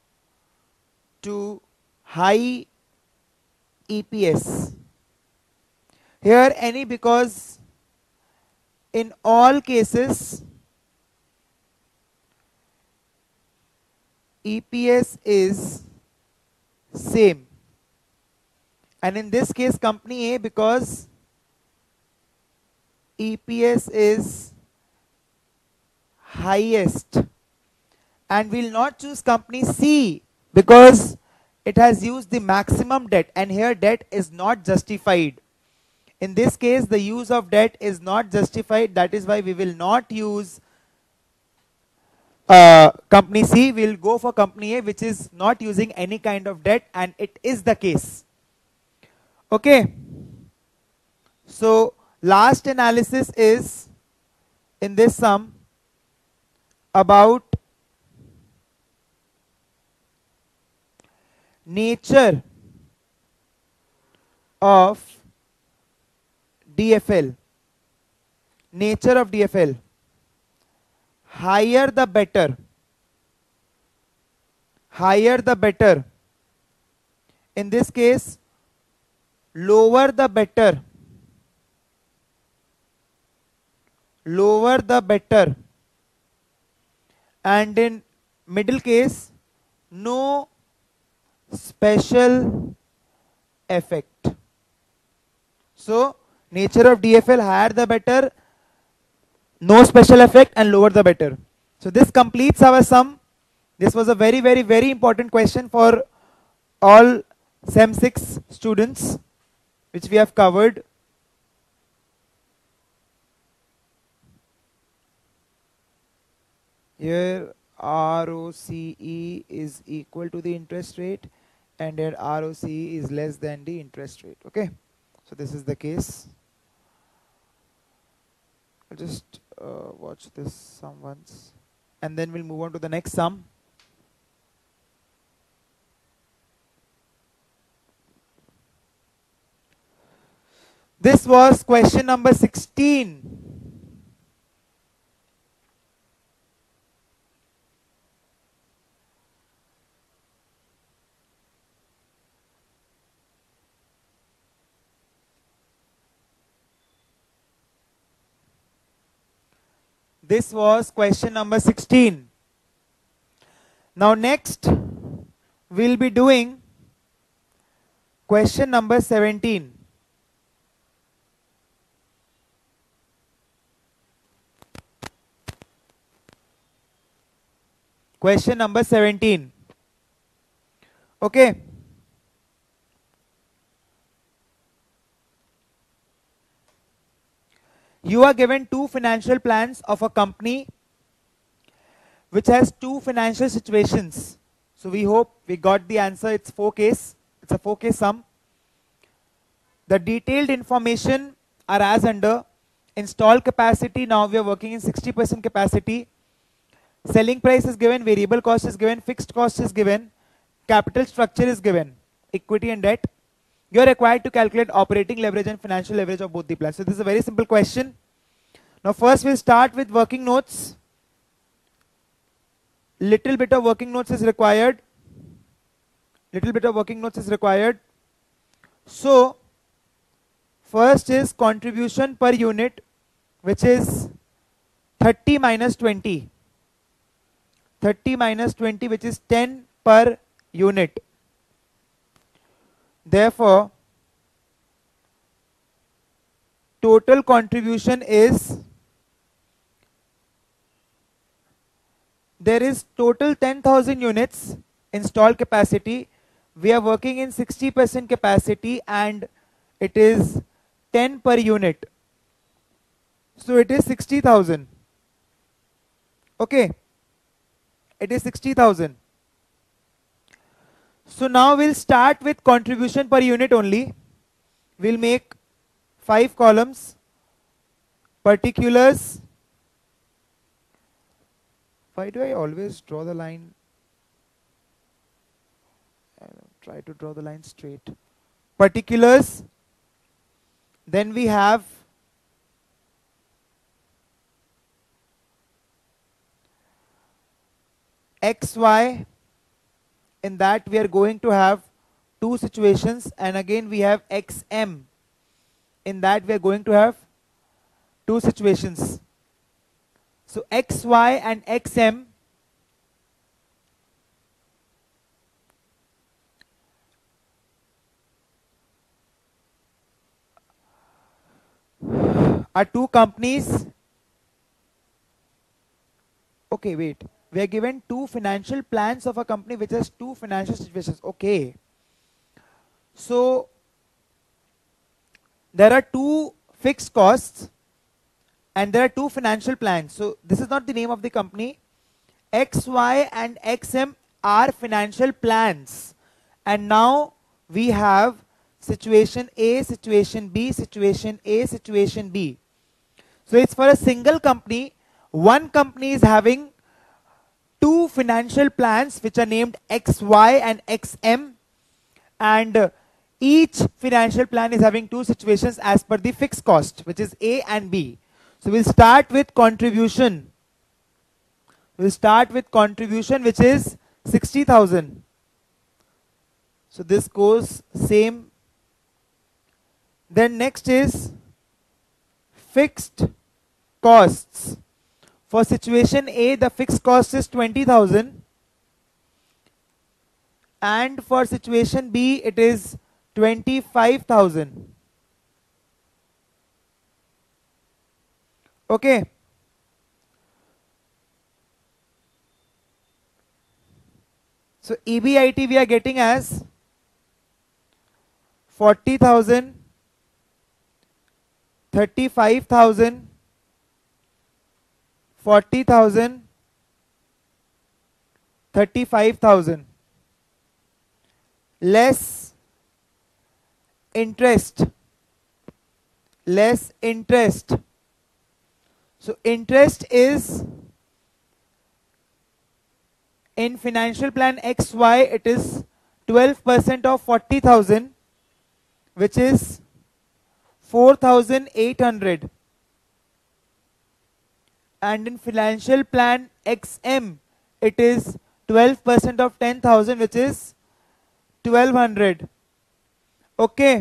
to high E P S. Here any, because in all cases E P S is same, and in this case company A, because E P S is highest, and we'll not choose company C because it has used the maximum debt, and here debt is not justified. In this case the use of debt is not justified, that is why we will not use uh, company C. We will go for company A, which is not using any kind of debt, and it is the case. Okay, so last analysis is in this sum about nature of D F L. Nature of D F L. Higher the better. Higher the better. In this case, lower the better. Lower the better. And in middle case, no special effect. So nature of D F L, higher the better, no special effect, and lower the better. So this completes our sum. This was a very very very important question for all SEM six students, which we have covered. Here R O C E is equal to the interest rate, and here R O C E is less than the interest rate. Okay, so this is the case. I'll just uh, watch this sum once, and then we'll move on to the next sum. This was question number sixteen. This was question number sixteen. Now next we'll be doing question number seventeen. Question number seventeen. Okay. You are given two financial plans of a company which has two financial situations. So we hope we got the answer. It's four case. It's a four case sum. The detailed information are as under: installed capacity, now we are working in sixty percent capacity. Selling price is given, variable cost is given, fixed cost is given, capital structure is given, equity and debt. You are required to calculate operating leverage and financial leverage of both the plans. So this is a very simple question. Now first we'll start with working notes. Little bit of working notes is required. Little bit of working notes is required. So first is contribution per unit, which is thirty minus twenty. thirty minus twenty, which is ten per unit. Therefore, total contribution is, there is total ten thousand units installed capacity. We are working in sixty percent capacity and it is ten per unit. So it is sixty thousand. Okay. It is sixty thousand. So now we'll start with contribution per unit only. We'll make five columns. Particulars. Why do I always draw the line? I'll try to draw the line straight. Particulars. Then we have X Y. In that we are going to have two situations, and again we have X M. In that we are going to have two situations. So X Y and X M are two companies. Okay, wait. We are given two financial plans of a company which has two financial situations. Okay. So there are two fixed costs and there are two financial plans. So this is not the name of the company. X Y and X M are financial plans. And now we have situation A, situation B, situation A, situation B. So it's for a single company. One company is having two financial plans which are named X Y and X M, and uh, each financial plan is having two situations as per the fixed cost, which is A and B. So we'll start with contribution. We'll start with contribution, which is sixty thousand. So this goes same. Then next is fixed costs. For situation A, the fixed cost is twenty thousand. And for situation B, it is twenty-five thousand. Okay. So E B I T we are getting as forty thousand, thirty-five thousand, forty thousand, thirty-five thousand, less interest, less interest. So interest is, in financial plan X Y, it is twelve percent of forty thousand, which is four thousand eight hundred. And in financial plan X M, it is twelve percent of ten thousand, which is twelve hundred. Okay.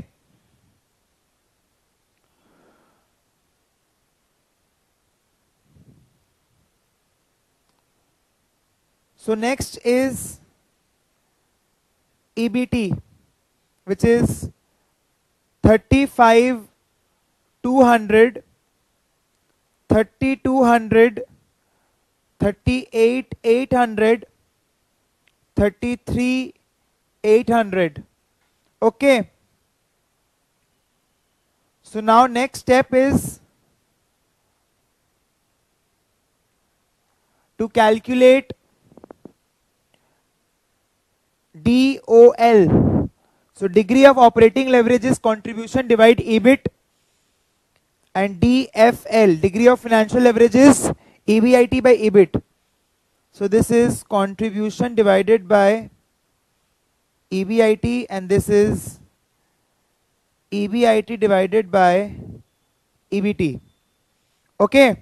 So next is E B T, which is thirty-five two hundred, thirty-two hundred, thirty-eight eight hundred, thirty-three eight hundred. Okay. So now next step is to calculate D O L. So degree of operating leverage is contribution divide E B I T, and D F L, degree of financial leverage, is E B I T by E B I T. So this is contribution divided by E B I T, and this is E B I T divided by E B T. Okay.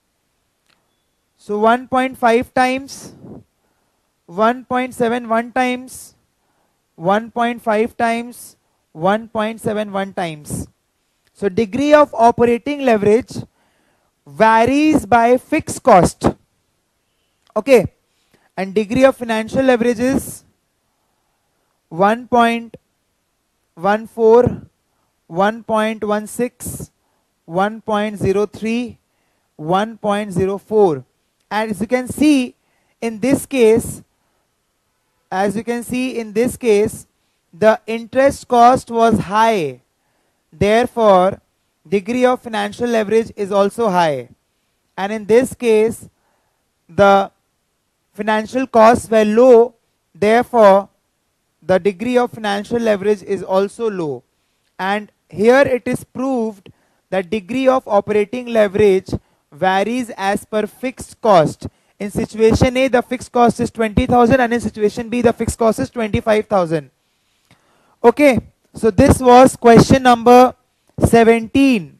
So one point five times, one point seven one times, one point five times, one point seven one times. So degree of operating leverage varies by fixed cost. Okay. And degree of financial leverage is one point one four, one point one six, one point zero three, one point zero four. And as you can see in this case, as you can see in this case, the interest cost was high. Therefore, degree of financial leverage is also high. And in this case, the financial costs were low. Therefore, the degree of financial leverage is also low. And here it is proved that degree of operating leverage varies as per fixed cost. In situation A, the fixed cost is twenty thousand, and in situation B, the fixed cost is twenty-five thousand. Okay, so this was question number seventeen.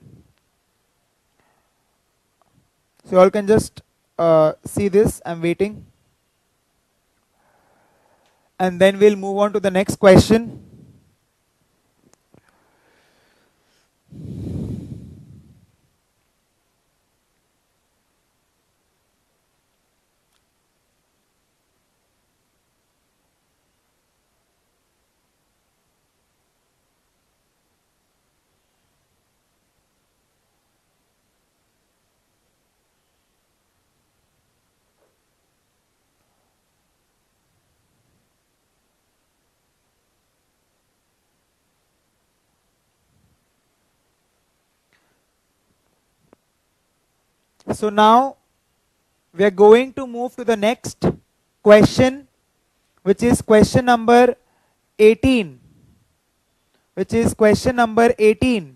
So you all can just uh, see this. I'm waiting. And then we'll move on to the next question. So now we are going to move to the next question, which is question number eighteen. Which is question number eighteen.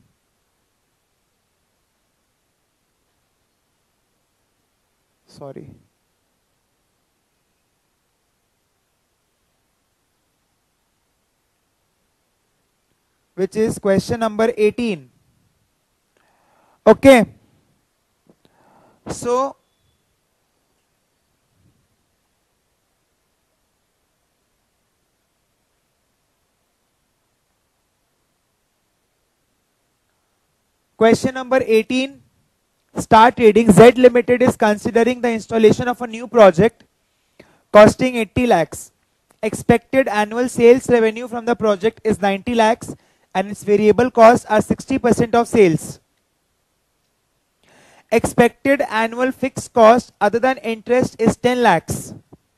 Sorry. Which is question number eighteen. Okay. So, question number eighteen, start trading. Z Limited is considering the installation of a new project costing eighty lakhs. Expected annual sales revenue from the project is ninety lakhs, and its variable costs are sixty percent of sales. Expected annual fixed cost other than interest is ten lakhs.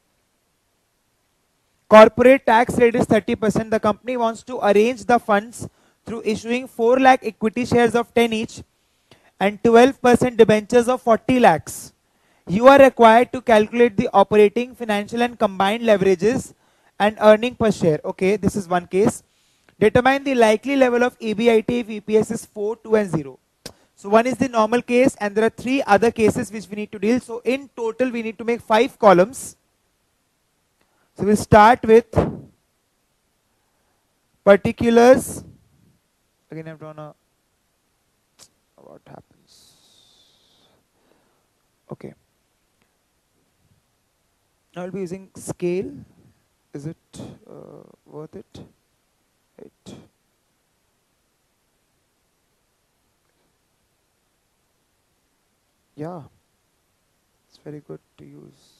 Corporate tax rate is thirty percent. The company wants to arrange the funds through issuing four lakh equity shares of ten each and twelve percent debentures of forty lakhs. You are required to calculate the operating, financial and combined leverages and earning per share. Okay, this is one case. Determine the likely level of E B I T if E P S is four, two and zero. So one is the normal case, and there are three other cases which we need to deal. So in total we need to make five columns. So we'll start with particulars. Again I've drawn a, what happens. Okay. Now I'll be using scale. Is it uh, worth it? Right. Yeah, it's very good to use.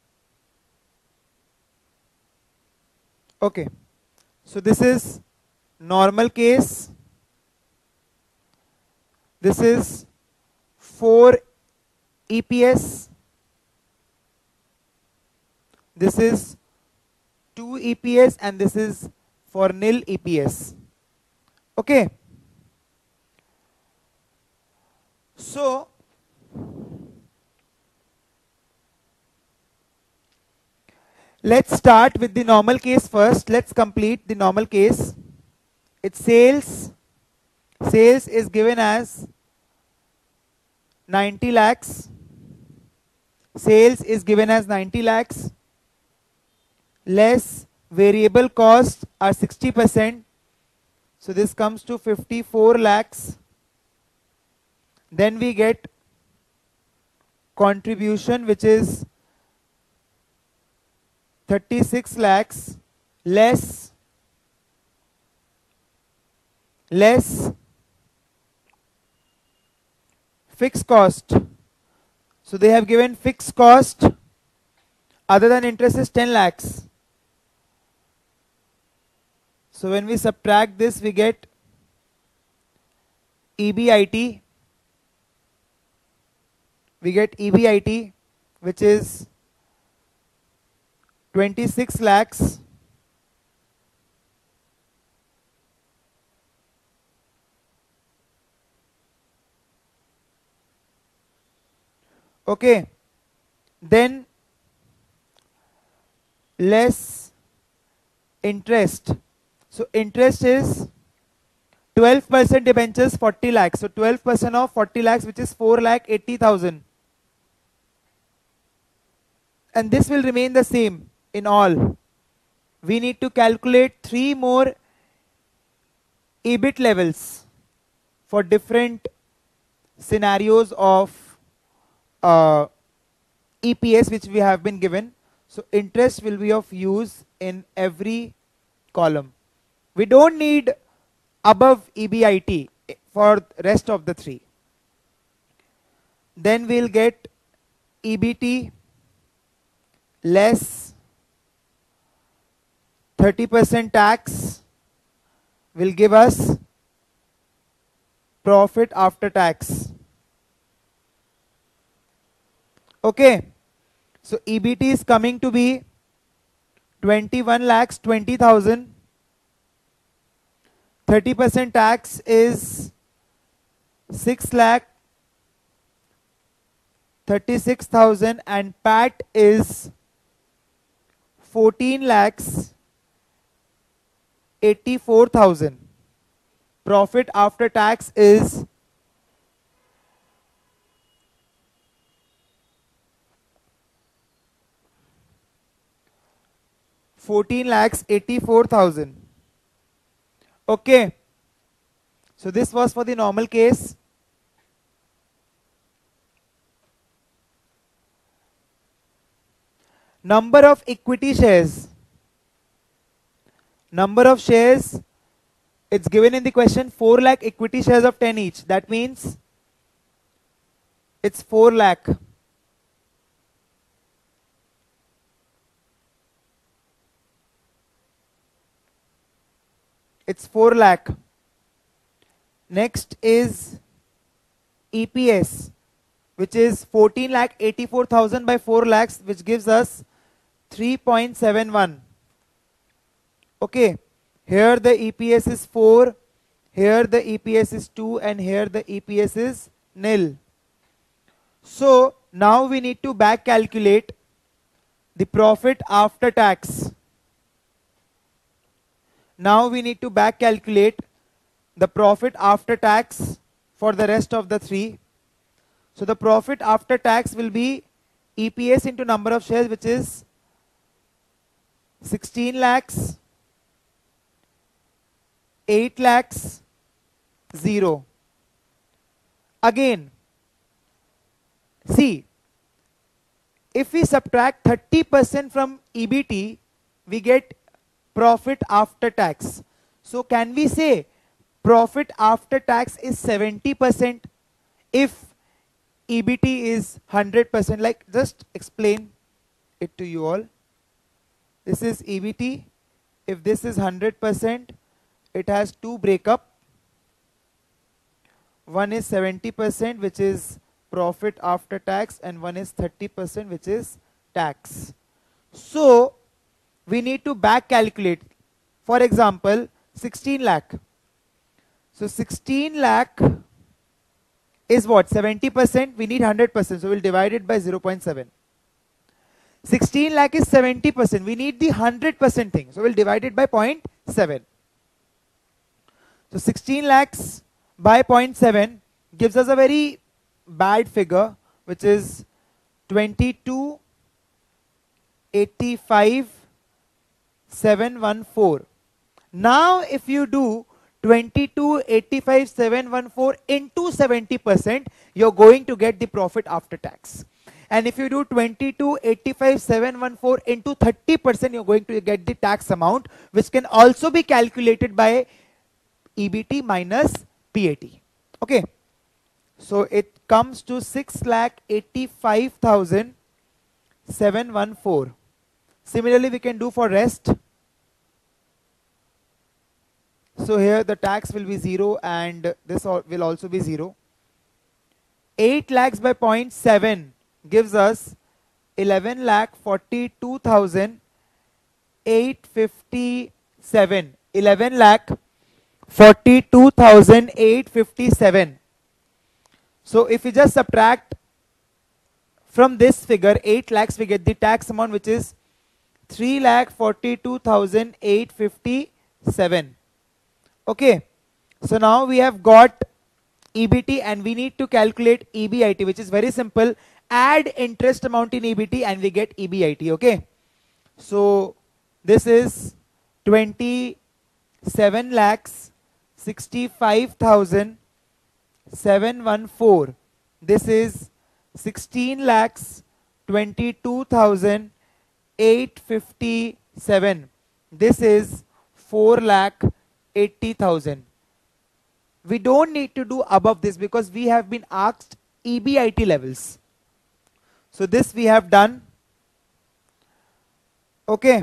Okay, so this is normal case, this is four E P S, this is two E P S, and this is for nil E P S. Okay. So let's start with the normal case first. Let's complete the normal case. Its sales, sales is given as ninety lakhs. Sales is given as ninety lakhs. Less variable costs are sixty percent. So this comes to fifty-four lakhs. Then we get contribution, which is thirty-six lakhs, less less fixed cost. So they have given fixed cost other than interest is ten lakhs. So when we subtract this, we get E B I T. We get E B I T, which is twenty-six lakhs. Okay. Then less interest. So interest is twelve percent debentures, forty lakhs. So twelve percent of forty lakhs, which is four lakh eighty thousand. And this will remain the same in all. We need to calculate three more E B I T levels for different scenarios of uh, E P S which we have been given. So interest will be of use in every column. We don't need above E B I T for rest of the three. Then we'll get E B T less thirty percent tax will give us profit after tax. Okay. So E B T is coming to be twenty-one lakhs twenty thousand. thirty percent tax is six lakh thirty-six thousand, and P A T is fourteen lakhs eighty-four thousand. Profit after tax is fourteen lakhs eighty-four thousand. Okay. So this was for the normal case. Number of equity shares. Number of shares, it's given in the question four lakh equity shares of ten each. That means it's four lakh. It's four lakh. Next is E P S, which is fourteen lakh eighty-four thousand by four lakhs, which gives us three point seven one. Okay. Here the E P S is four, here the E P S is two, and here the E P S is nil. So now we need to back calculate the profit after tax. Now we need to back calculate the profit after tax for the rest of the three. So the profit after tax will be E P S into number of shares, which is sixteen lakhs, eight lakhs, zero. Again, see, if we subtract thirty percent from E B T, we get profit after tax. So can we say profit after tax is seventy percent if E B T is one hundred percent? Like, just explain it to you all. This is E B T. If this is one hundred percent, it has two breakup. One is seventy percent, which is profit after tax, and one is thirty percent, which is tax. So we need to back calculate. For example, sixteen lakh. So sixteen lakh is what? seventy percent. We need one hundred percent. So we'll divide it by zero point seven. sixteen lakh is seventy percent. We need the one hundred percent thing. So we'll divide it by zero point seven. So sixteen lakhs by zero point seven gives us a very bad figure, which is twenty-two eighty-five seven one four. Now if you do twenty-two eighty-five seven one four into seventy percent, you're going to get the profit after tax. And if you do twenty-two eighty-five seven one four into thirty percent, you're going to get the tax amount, which can also be calculated by E B T minus P A T. Okay, so it comes to six lakh eighty-five thousand seven hundred fourteen. Similarly, we can do for rest. So here the tax will be zero and this will also be zero. eight lakhs by zero point seven gives us eleven lakh forty-two thousand eight hundred fifty-seven. eleven lakh forty-two thousand eight hundred fifty-seven. So if we just subtract from this figure eight lakhs, we get the tax amount, which is three lakh forty-two thousand eight hundred fifty-seven. Okay, so now we have got E B T and we need to calculate E B I T, which is very simple. Add interest amount in E B T and we get E B I T. Okay, so this is twenty-seven lakhs sixty-five thousand seven hundred fourteen. This is sixteen lakhs twenty-two thousand eight hundred fifty-seven. This is four lakh eighty thousand. We don't need to do above this because we have been asked E B I T levels. So this we have done. Okay.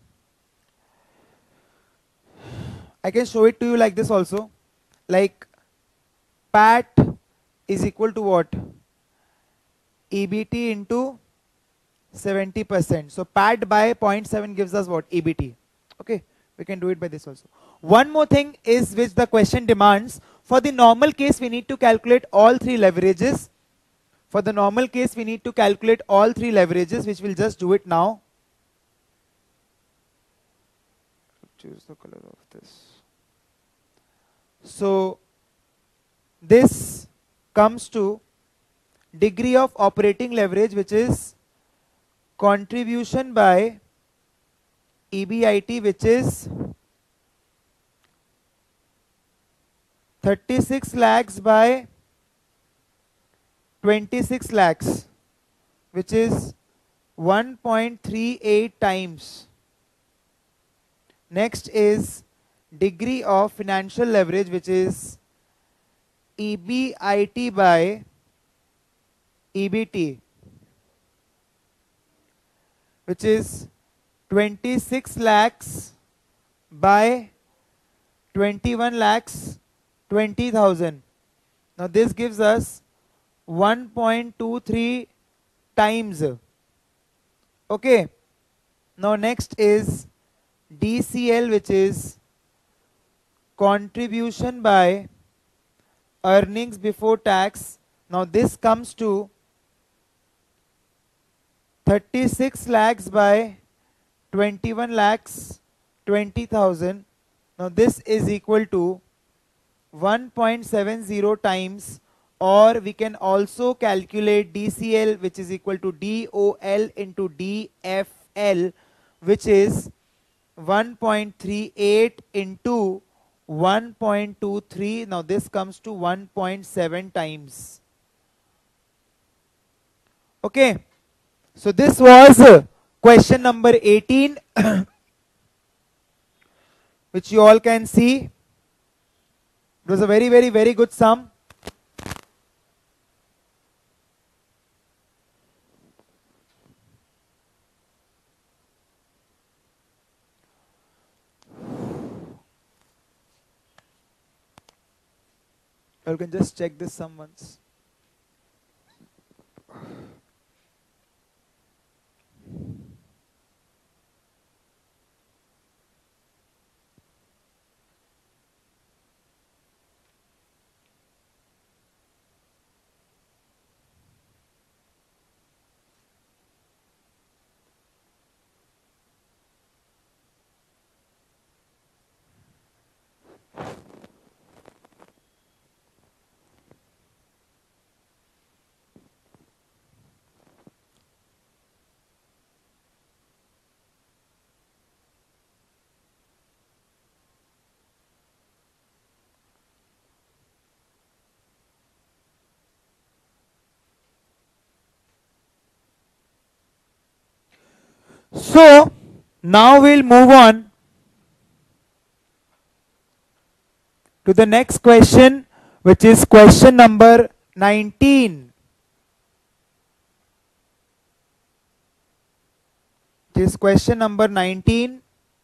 I can show it to you like this also. Like P A T is equal to what? E B T into seventy percent. So P A T by zero point seven gives us what? E B T. Okay. We can do it by this also. One more thing is which the question demands. For the normal case, we need to calculate all three leverages. For the normal case, we need to calculate all three leverages, which we'll just do it now. Choose the color of this. So this comes to degree of operating leverage, which is contribution by E B I T, which is thirty-six lakhs by twenty-six lakhs, which is one point three eight times. Next is degree of financial leverage, which is E B I T by E B T, which is twenty-six lakhs by twenty-one lakhs twenty thousand. Now this gives us one point two three times. Okay. Now next is D C L, which is contribution by earnings before tax. Now this comes to thirty-six lakhs by twenty-one lakhs twenty thousand. Now this is equal to one point seven zero times, or we can also calculate D C L, which is equal to D O L into D F L, which is one point three eight into one point two three. Now this comes to one point seven times. Okay. So this was uh, question number eighteen, which you all can see. It was a very, very, very good sum. You can just check this sum once. So now we'll move on to the next question, which is question number nineteen. This question number nineteen.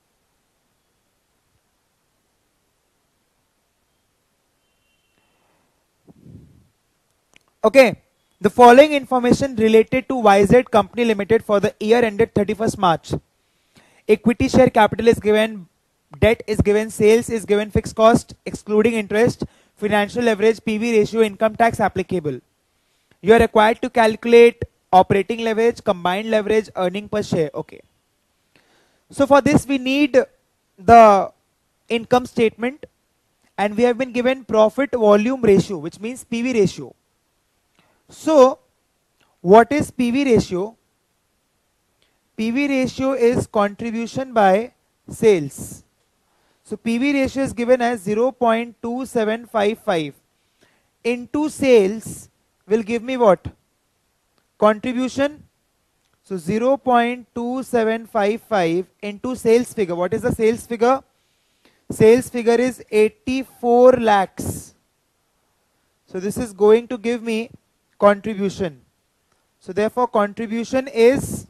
Okay, the following information related to Y Z Company Limited for the year ended thirty-first March. Equity share capital is given, debt is given, sales is given, fixed cost excluding interest, financial leverage, P V ratio, income tax applicable. You are required to calculate operating leverage, combined leverage, earning per share. Okay. So for this we need the income statement, and we have been given profit volume ratio, which means P V ratio. So what is P V ratio? P V ratio is contribution by sales. So P V ratio is given as zero point two seven five five into sales will give me what? Contribution. So zero point two seven five five into sales figure. What is the sales figure? Sales figure is eighty-four lakhs. So this is going to give me contribution. So therefore contribution is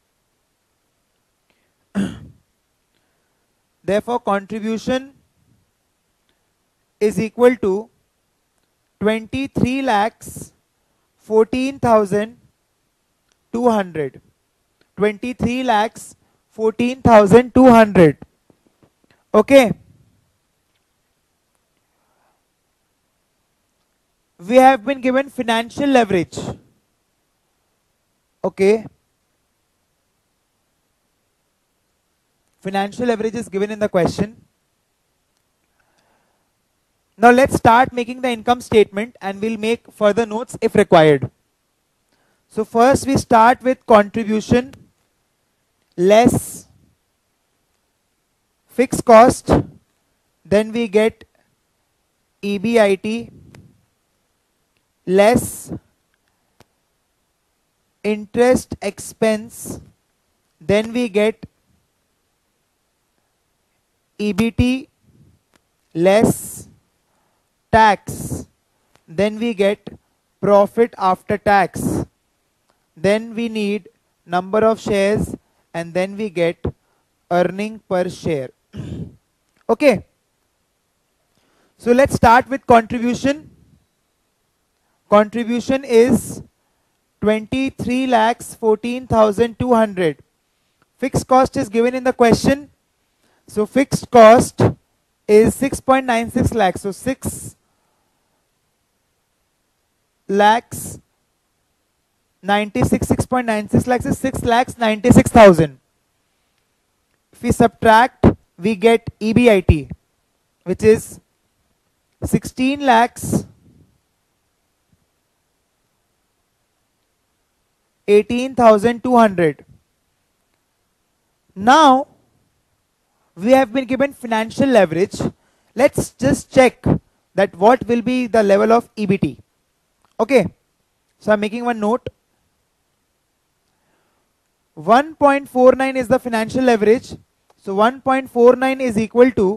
therefore contribution is equal to twenty-three lakhs fourteen thousand two hundred. twenty-three lakhs fourteen thousand two hundred. Okay. We have been given financial leverage. Okay. Financial leverage is given in the question. Now let's start making the income statement, and we'll make further notes if required. So first we start with contribution less fixed cost, then we get E B I T less interest expense, then we get E B T less tax, then we get profit after tax, then we need number of shares, and then we get earning per share. Okay. So let's start with contribution. Contribution is twenty-three lakhs fourteen thousand two hundred. Fixed cost is given in the question. So fixed cost is six point nine six lakhs. So six lakhs ninety-six, six point nine six lakhs is six lakhs ninety-six thousand. If we subtract, we get E B I T, which is sixteen lakhs eighteen thousand two hundred. Now we have been given financial leverage. Let's just check that what will be the level of E B T. Okay, so I'm making one note. one point four nine is the financial leverage. So one point four nine is equal to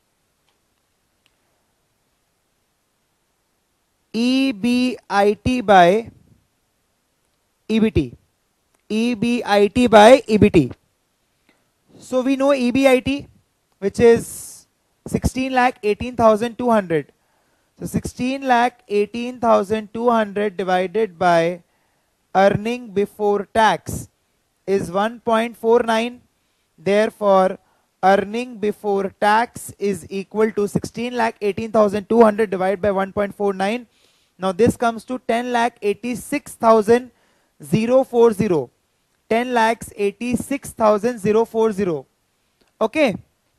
E B I T by E B T. E B I T by E B T. So we know E B I T, which is sixteen lakh eighteen thousand two hundred. So sixteen lakh eighteen thousand two hundred divided by earning before tax is one point four nine. Therefore, earning before tax is equal to sixteen lakh eighteen thousand two hundred divided by one point four nine. Now this comes to ten lakh eighty-six thousand forty. ten lakhs eighty-six thousand forty. Okay.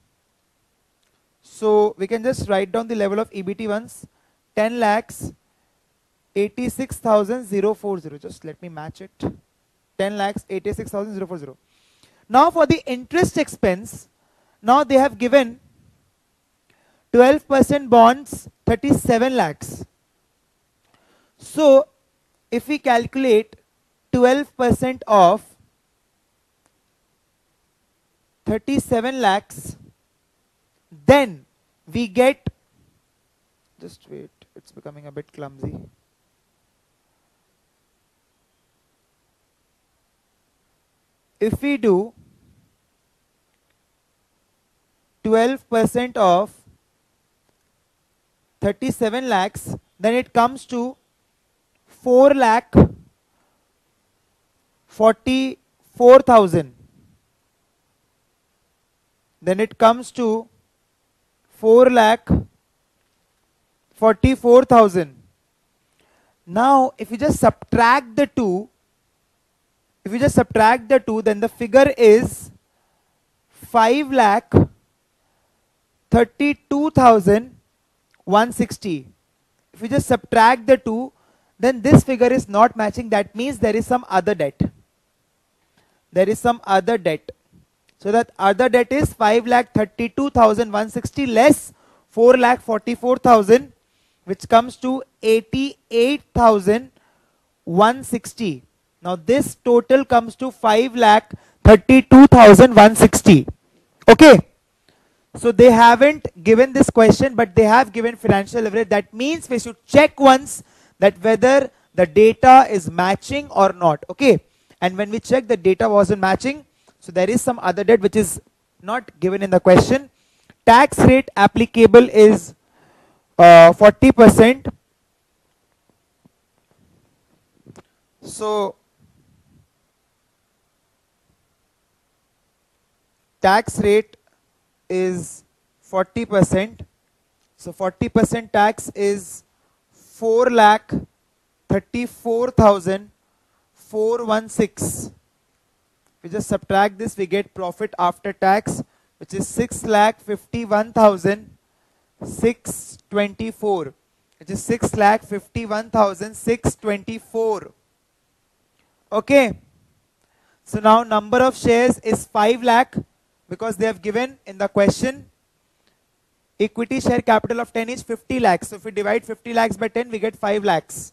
So we can just write down the level of E B T once. ten lakhs eighty-six thousand forty. Just let me match it. ten lakhs eighty-six thousand forty. Now for the interest expense, now they have given twelve percent bonds, thirty-seven lakhs. So if we calculate twelve percent of thirty-seven lakhs, then we get, just wait, it's becoming a bit clumsy. If we do twelve percent of thirty-seven lakhs, then it comes to four lakh forty-four thousand. Then it comes to four lakh forty-four thousand. Now, if you just subtract the two, if you just subtract the two, then the figure is five lakh thirty-two thousand one hundred sixty. If you just subtract the two, then this figure is not matching. That means there is some other debt. There is some other debt. So that other debt is five lakh thirty-two thousand one hundred sixty less four lakh forty-four thousand, which comes to eighty-eight thousand one hundred sixty. Now this total comes to five lakh thirty-two thousand one hundred sixty. Okay. So they haven't given this question, but they have given financial leverage. That means we should check once that whether the data is matching or not. Okay. And when we check the data wasn't matching, so there is some other debt which is not given in the question. Tax rate applicable is uh, forty percent. So tax rate is forty percent. So forty percent tax is four lakh thirty-four thousand four hundred sixteen. We just subtract this, we get profit after tax, which is six lakh fifty-one thousand six hundred twenty-four, which is six lakh fifty-one thousand six hundred twenty-four. Okay. So now number of shares is five lakh, because they have given in the question equity share capital of ten is fifty lakhs. So if we divide fifty lakhs by ten, we get five lakhs.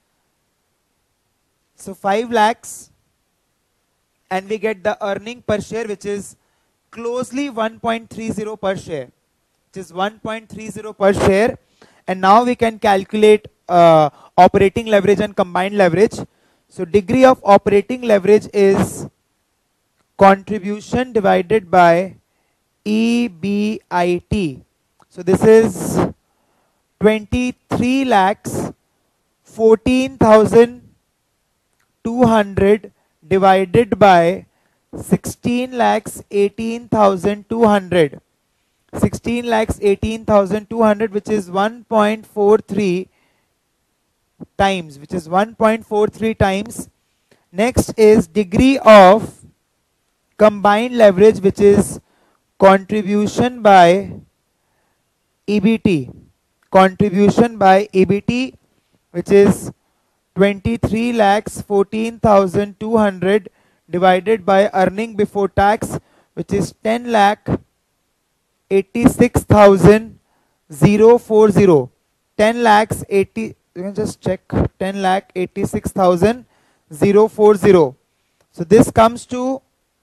So five lakhs, and we get the earning per share, which is closely one point three zero per share, which is one point three zero per share. And now we can calculate uh, operating leverage and combined leverage. So degree of operating leverage is contribution divided by E B I T. So this is twenty-three lakhs fourteen thousand two hundred divided by sixteen lakhs eighteen thousand two hundred. sixteen lakhs eighteen thousand two hundred, which is one point four three times, which is one point four three times. Next is degree of combined leverage, which is contribution by E B T. Contribution by E B T, which is twenty-three lakhs fourteen thousand two hundred divided by earning before tax, which is ten lakh eighty-six thousand forty. ten lakhs eighty, you can just check, ten lakh eighty-six thousand forty. So this comes to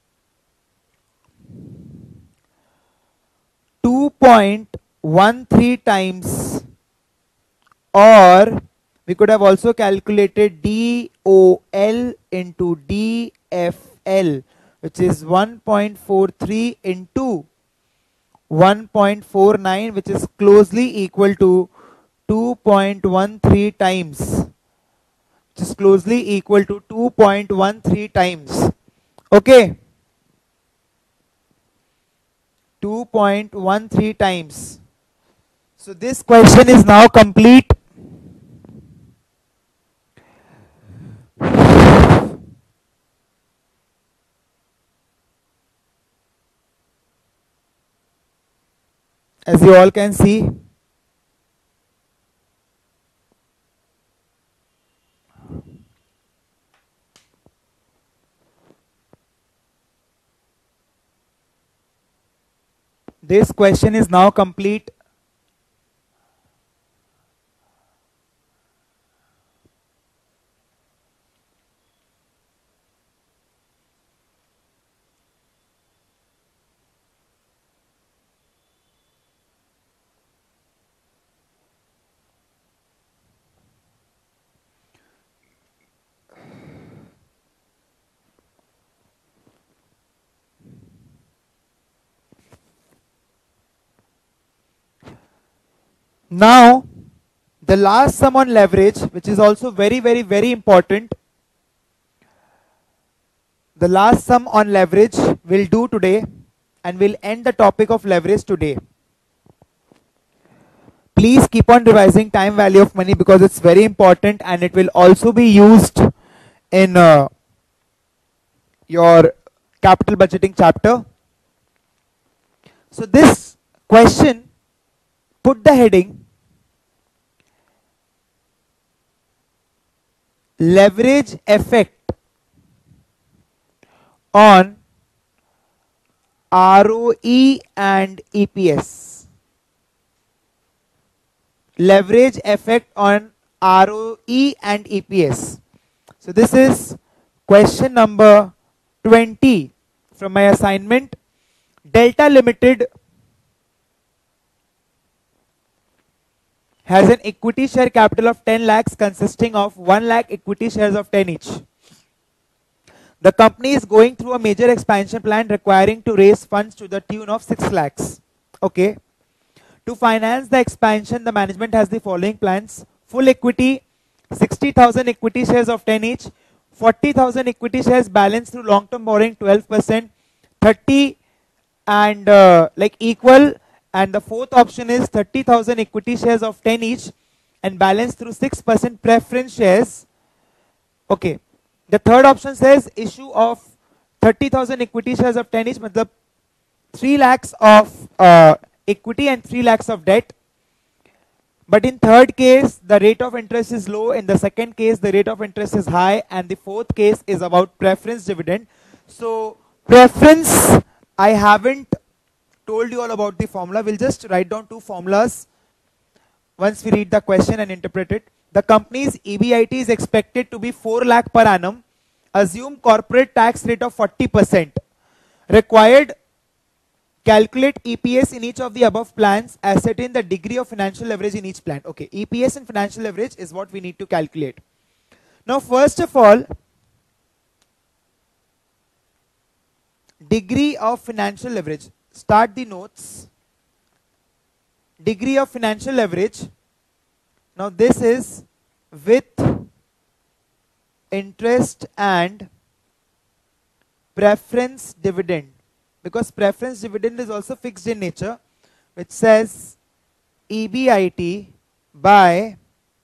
two point one three times, or we could have also calculated D O L into D F L, which is one point four three into one point four nine, which is closely equal to two point one three times, which is closely equal to two point one three times. Okay, two point one three times. So this question is now complete. As you all can see, this question is now complete. Now, the last sum on leverage, which is also very, very, very important. The last sum on leverage we'll do today, and we'll end the topic of leverage today. Please keep on revising time value of money because it's very important and it will also be used in uh, your capital budgeting chapter. So this question, put the heading leverage effect on R O E and E P S. Leverage effect on R O E and E P S. So this is question number twenty from my assignment. Delta Limited has an equity share capital of ten lakhs consisting of one lakh equity shares of ten each. The company is going through a major expansion plan requiring to raise funds to the tune of six lakhs. Okay. To finance the expansion, the management has the following plans. Full equity, sixty thousand equity shares of ten each, forty thousand equity shares balanced through long-term borrowing twelve percent, thirty and uh, like equal, and the fourth option is thirty thousand equity shares of ten each and balanced through six percent preference shares. Okay. The third option says issue of thirty thousand equity shares of ten each, matlab three lakhs of uh, equity and three lakhs of debt. But in third case, the rate of interest is low. In the second case, the rate of interest is high. And the fourth case is about preference dividend. So preference, I haven't told you all about the formula. We'll just write down two formulas once we read the question and interpret it. The company's E B I T is expected to be four lakh per annum. Assume corporate tax rate of forty percent. Required, calculate E P S in each of the above plans, ascertain the degree of financial leverage in each plan. Okay, E P S and financial leverage is what we need to calculate. Now, first of all, degree of financial leverage. Start the notes. Degree of financial leverage. Now this is with interest and preference dividend, because preference dividend is also fixed in nature, which says E B I T by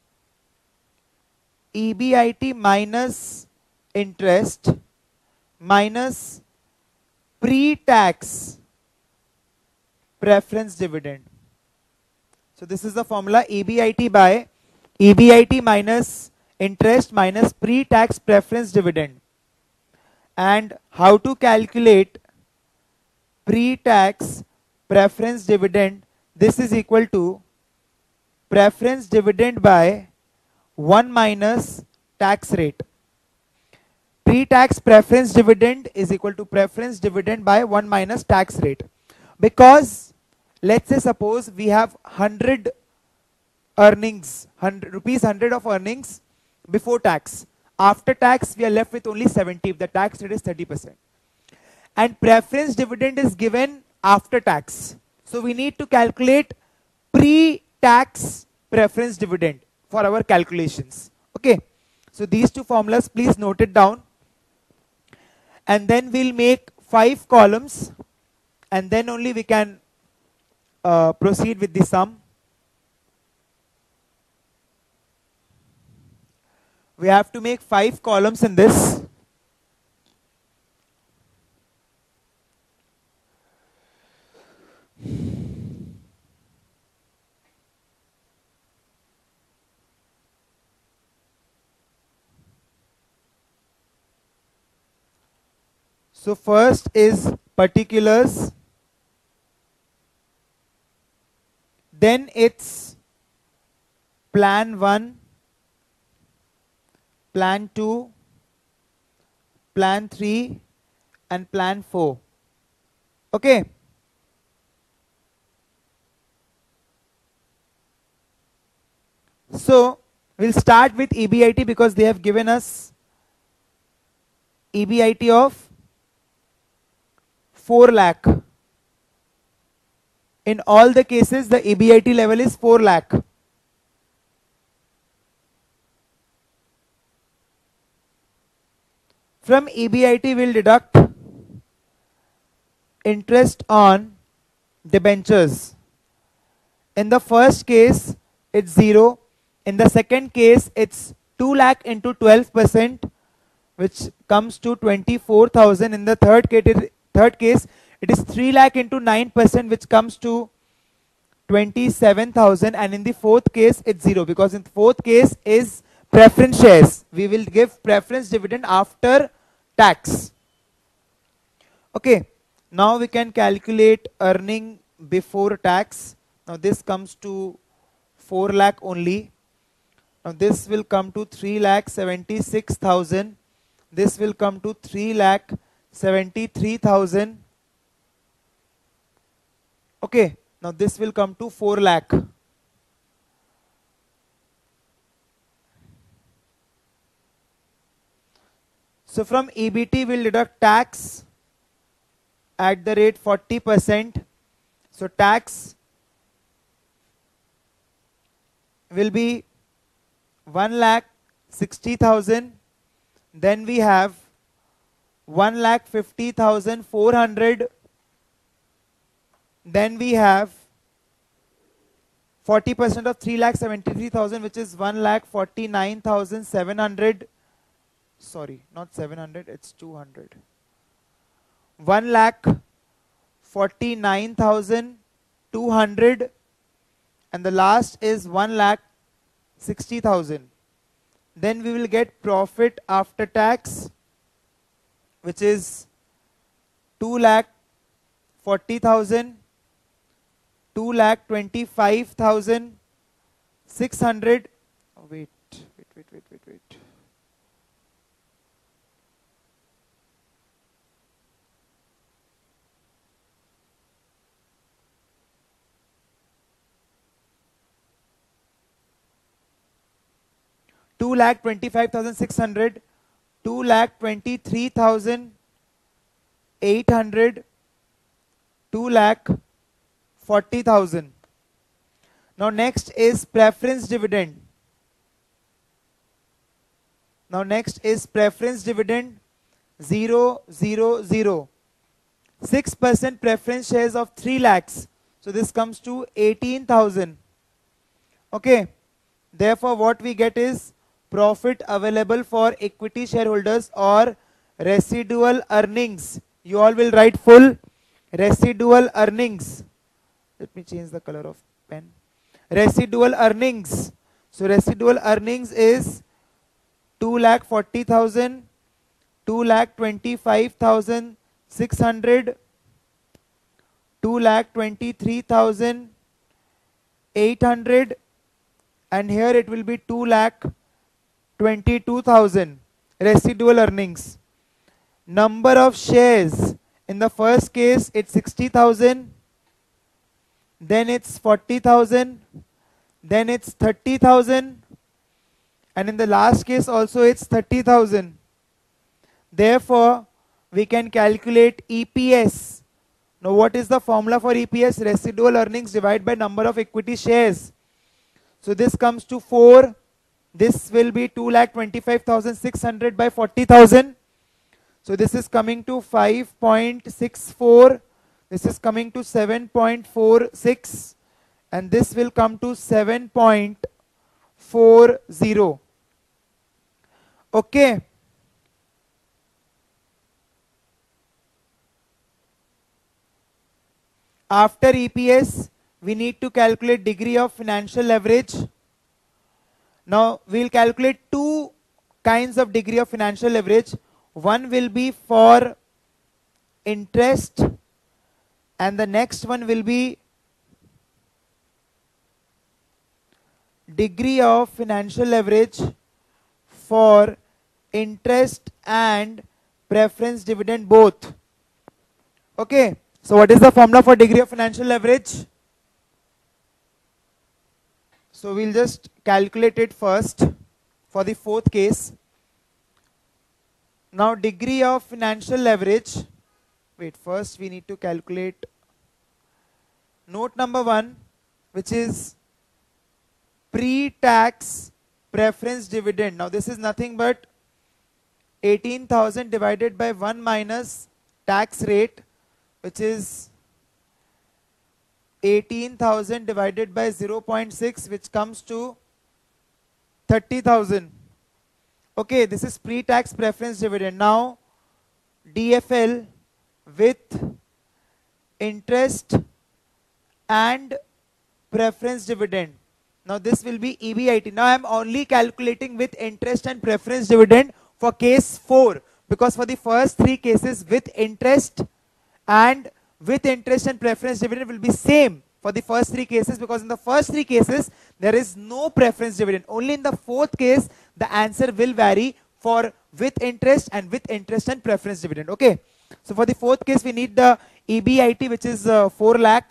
E B I T minus interest minus pre-tax preference dividend. So this is the formula, E B I T by E B I T minus interest minus pre-tax preference dividend. And how to calculate pre-tax preference dividend? This is equal to preference dividend by one minus tax rate. Pre-tax preference dividend is equal to preference dividend by one minus tax rate. Because let's say suppose we have one hundred earnings, one hundred rupees one hundred of earnings before tax. After tax we are left with only seventy if the tax rate is thirty percent. And preference dividend is given after tax. So we need to calculate pre-tax preference dividend for our calculations. Okay, so these two formulas, please note it down. And then we'll make five columns, and then only we can uh, proceed with the sum. We have to make five columns in this. So first is particulars, then it's plan one, plan two, plan three, and plan four. Okay. So we'll start with E B I T because they have given us E B I T of four lakh. In all the cases, the E B I T level is four lakh. From E B I T, we'll deduct interest on debentures. In the first case, it's zero. In the second case, it's two lakh into twelve percent, which comes to twenty-four thousand. In the third case, third case, it is three lakh into nine percent, which comes to twenty-seven thousand. And in the fourth case, it's zero, because in the fourth case is preference shares. We will give preference dividend after tax. Okay, now we can calculate earning before tax. Now this comes to four lakh only. Now this will come to three lakh seventy-six thousand. This will come to three lakh seventy-three thousand. Okay, now this will come to four lakh. So from E B T we'll deduct tax at the rate forty percent. So tax will be one lakh sixty thousand. Then we have one lakh fifty thousand four hundred. Then we have forty percent of three lakh seventy-three thousand, which is one lakh forty-nine thousand seven hundred. Sorry, not seven hundred, it's two hundred. one lakh forty-nine thousand two hundred. And the last is one lakh sixty thousand. Then we will get profit after tax, which is two lakh forty thousand, two lakh twenty-five thousand six hundred. Oh, wait, wait, wait, wait, wait, wait. two lakh twenty-five thousand six hundred, two lakh twenty-three thousand eight hundred, two lakh forty thousand. Now next is preference dividend. Now next is preference dividend zero, zero, zero. six percent preference shares of three lakhs. So this comes to eighteen thousand. Okay. Therefore what we get is profit available for equity shareholders or residual earnings. You all will write full residual earnings. Let me change the color of pen. Residual earnings. So residual earnings is two lakh forty thousand, two lakh twenty-five thousand six hundred, two lakh twenty-three thousand eight hundred, and here it will be two lakh twenty-two thousand residual earnings. Number of shares, in the first case it's sixty thousand, then it's forty thousand, then it's thirty thousand, and in the last case also it's thirty thousand. Therefore we can calculate E P S. Now what is the formula for E P S? Residual earnings divided by number of equity shares. So this comes to four. This will be two lakh twenty-five thousand six hundred by forty thousand. So this is coming to five point six four. This is coming to seven point four six. And this will come to seven point four zero. Okay. After E P S, we need to calculate degree of financial leverage. Now, we will calculate two kinds of degree of financial leverage. One will be for interest, and the next one will be degree of financial leverage for interest and preference dividend both. Okay. So what is the formula for degree of financial leverage? So we'll just calculate it first for the fourth case. Now degree of financial leverage. Wait, first we need to calculate note number one, which is pre-tax preference dividend. Now this is nothing but eighteen thousand divided by one minus tax rate, which is eighteen thousand divided by zero point six, which comes to thirty thousand. Okay, this is pre-tax preference dividend. Now D F L with interest and preference dividend. Now this will be E B I T. Now I am only calculating with interest and preference dividend for case four, because for the first three cases with interest and with interest and preference dividend will be same for the first three cases, because in the first three cases there is no preference dividend. Only in the fourth case the answer will vary for with interest and with interest and preference dividend. Okay. So for the fourth case we need the E B I T, which is uh, four lakh.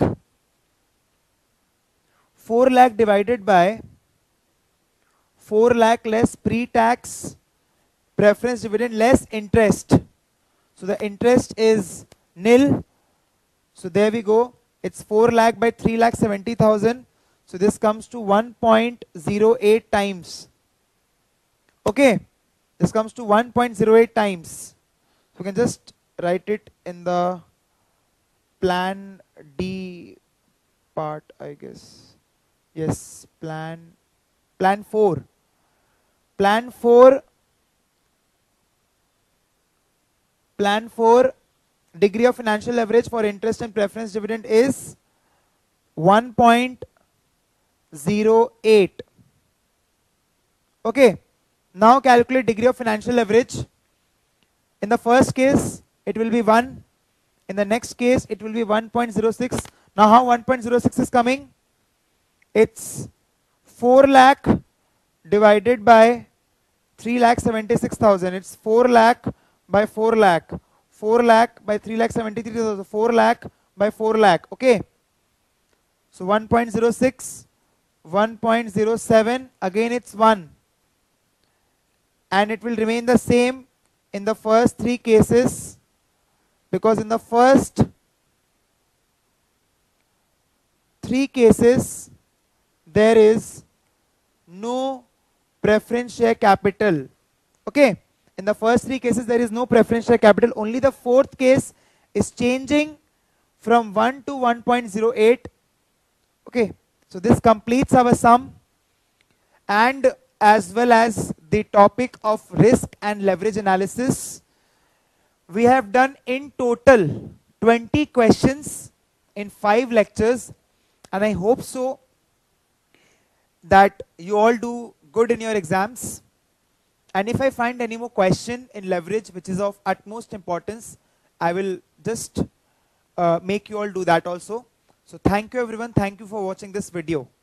four lakh divided by four lakh less pre-tax preference dividend less interest. So the interest is nil. So there we go. It's four lakh by three lakh seventy thousand. So this comes to one point zero eight times. Okay. This comes to one point zero eight times. So we can just write it in the plan D part, I guess. Yes, plan, plan four. Plan four, plan four, degree of financial leverage for interest and preference dividend is one point zero eight. Okay. Now calculate degree of financial leverage. In the first case, it will be one. In the next case, it will be one point zero six. Now how one point zero six is coming? It's four lakh divided by three lakh seventy-six thousand. It's four lakh by four lakh. four lakh by three lakh seventy-three thousand. four lakh by four lakh. Okay. So one point zero six, one point zero seven, again it's one. And it will remain the same in the first three cases, because in the first three cases there is no preference share capital. Okay. In the first three cases there is no preference share capital. Only the fourth case is changing from one to one point zero eight. Okay. So this completes our sum, and as well as the topic of risk and leverage analysis. We have done in total twenty questions in five lectures, and I hope so that you all do good in your exams. And if I find any more question in leverage which is of utmost importance, I will just uh, make you all do that also. So thank you everyone. Thank you for watching this video.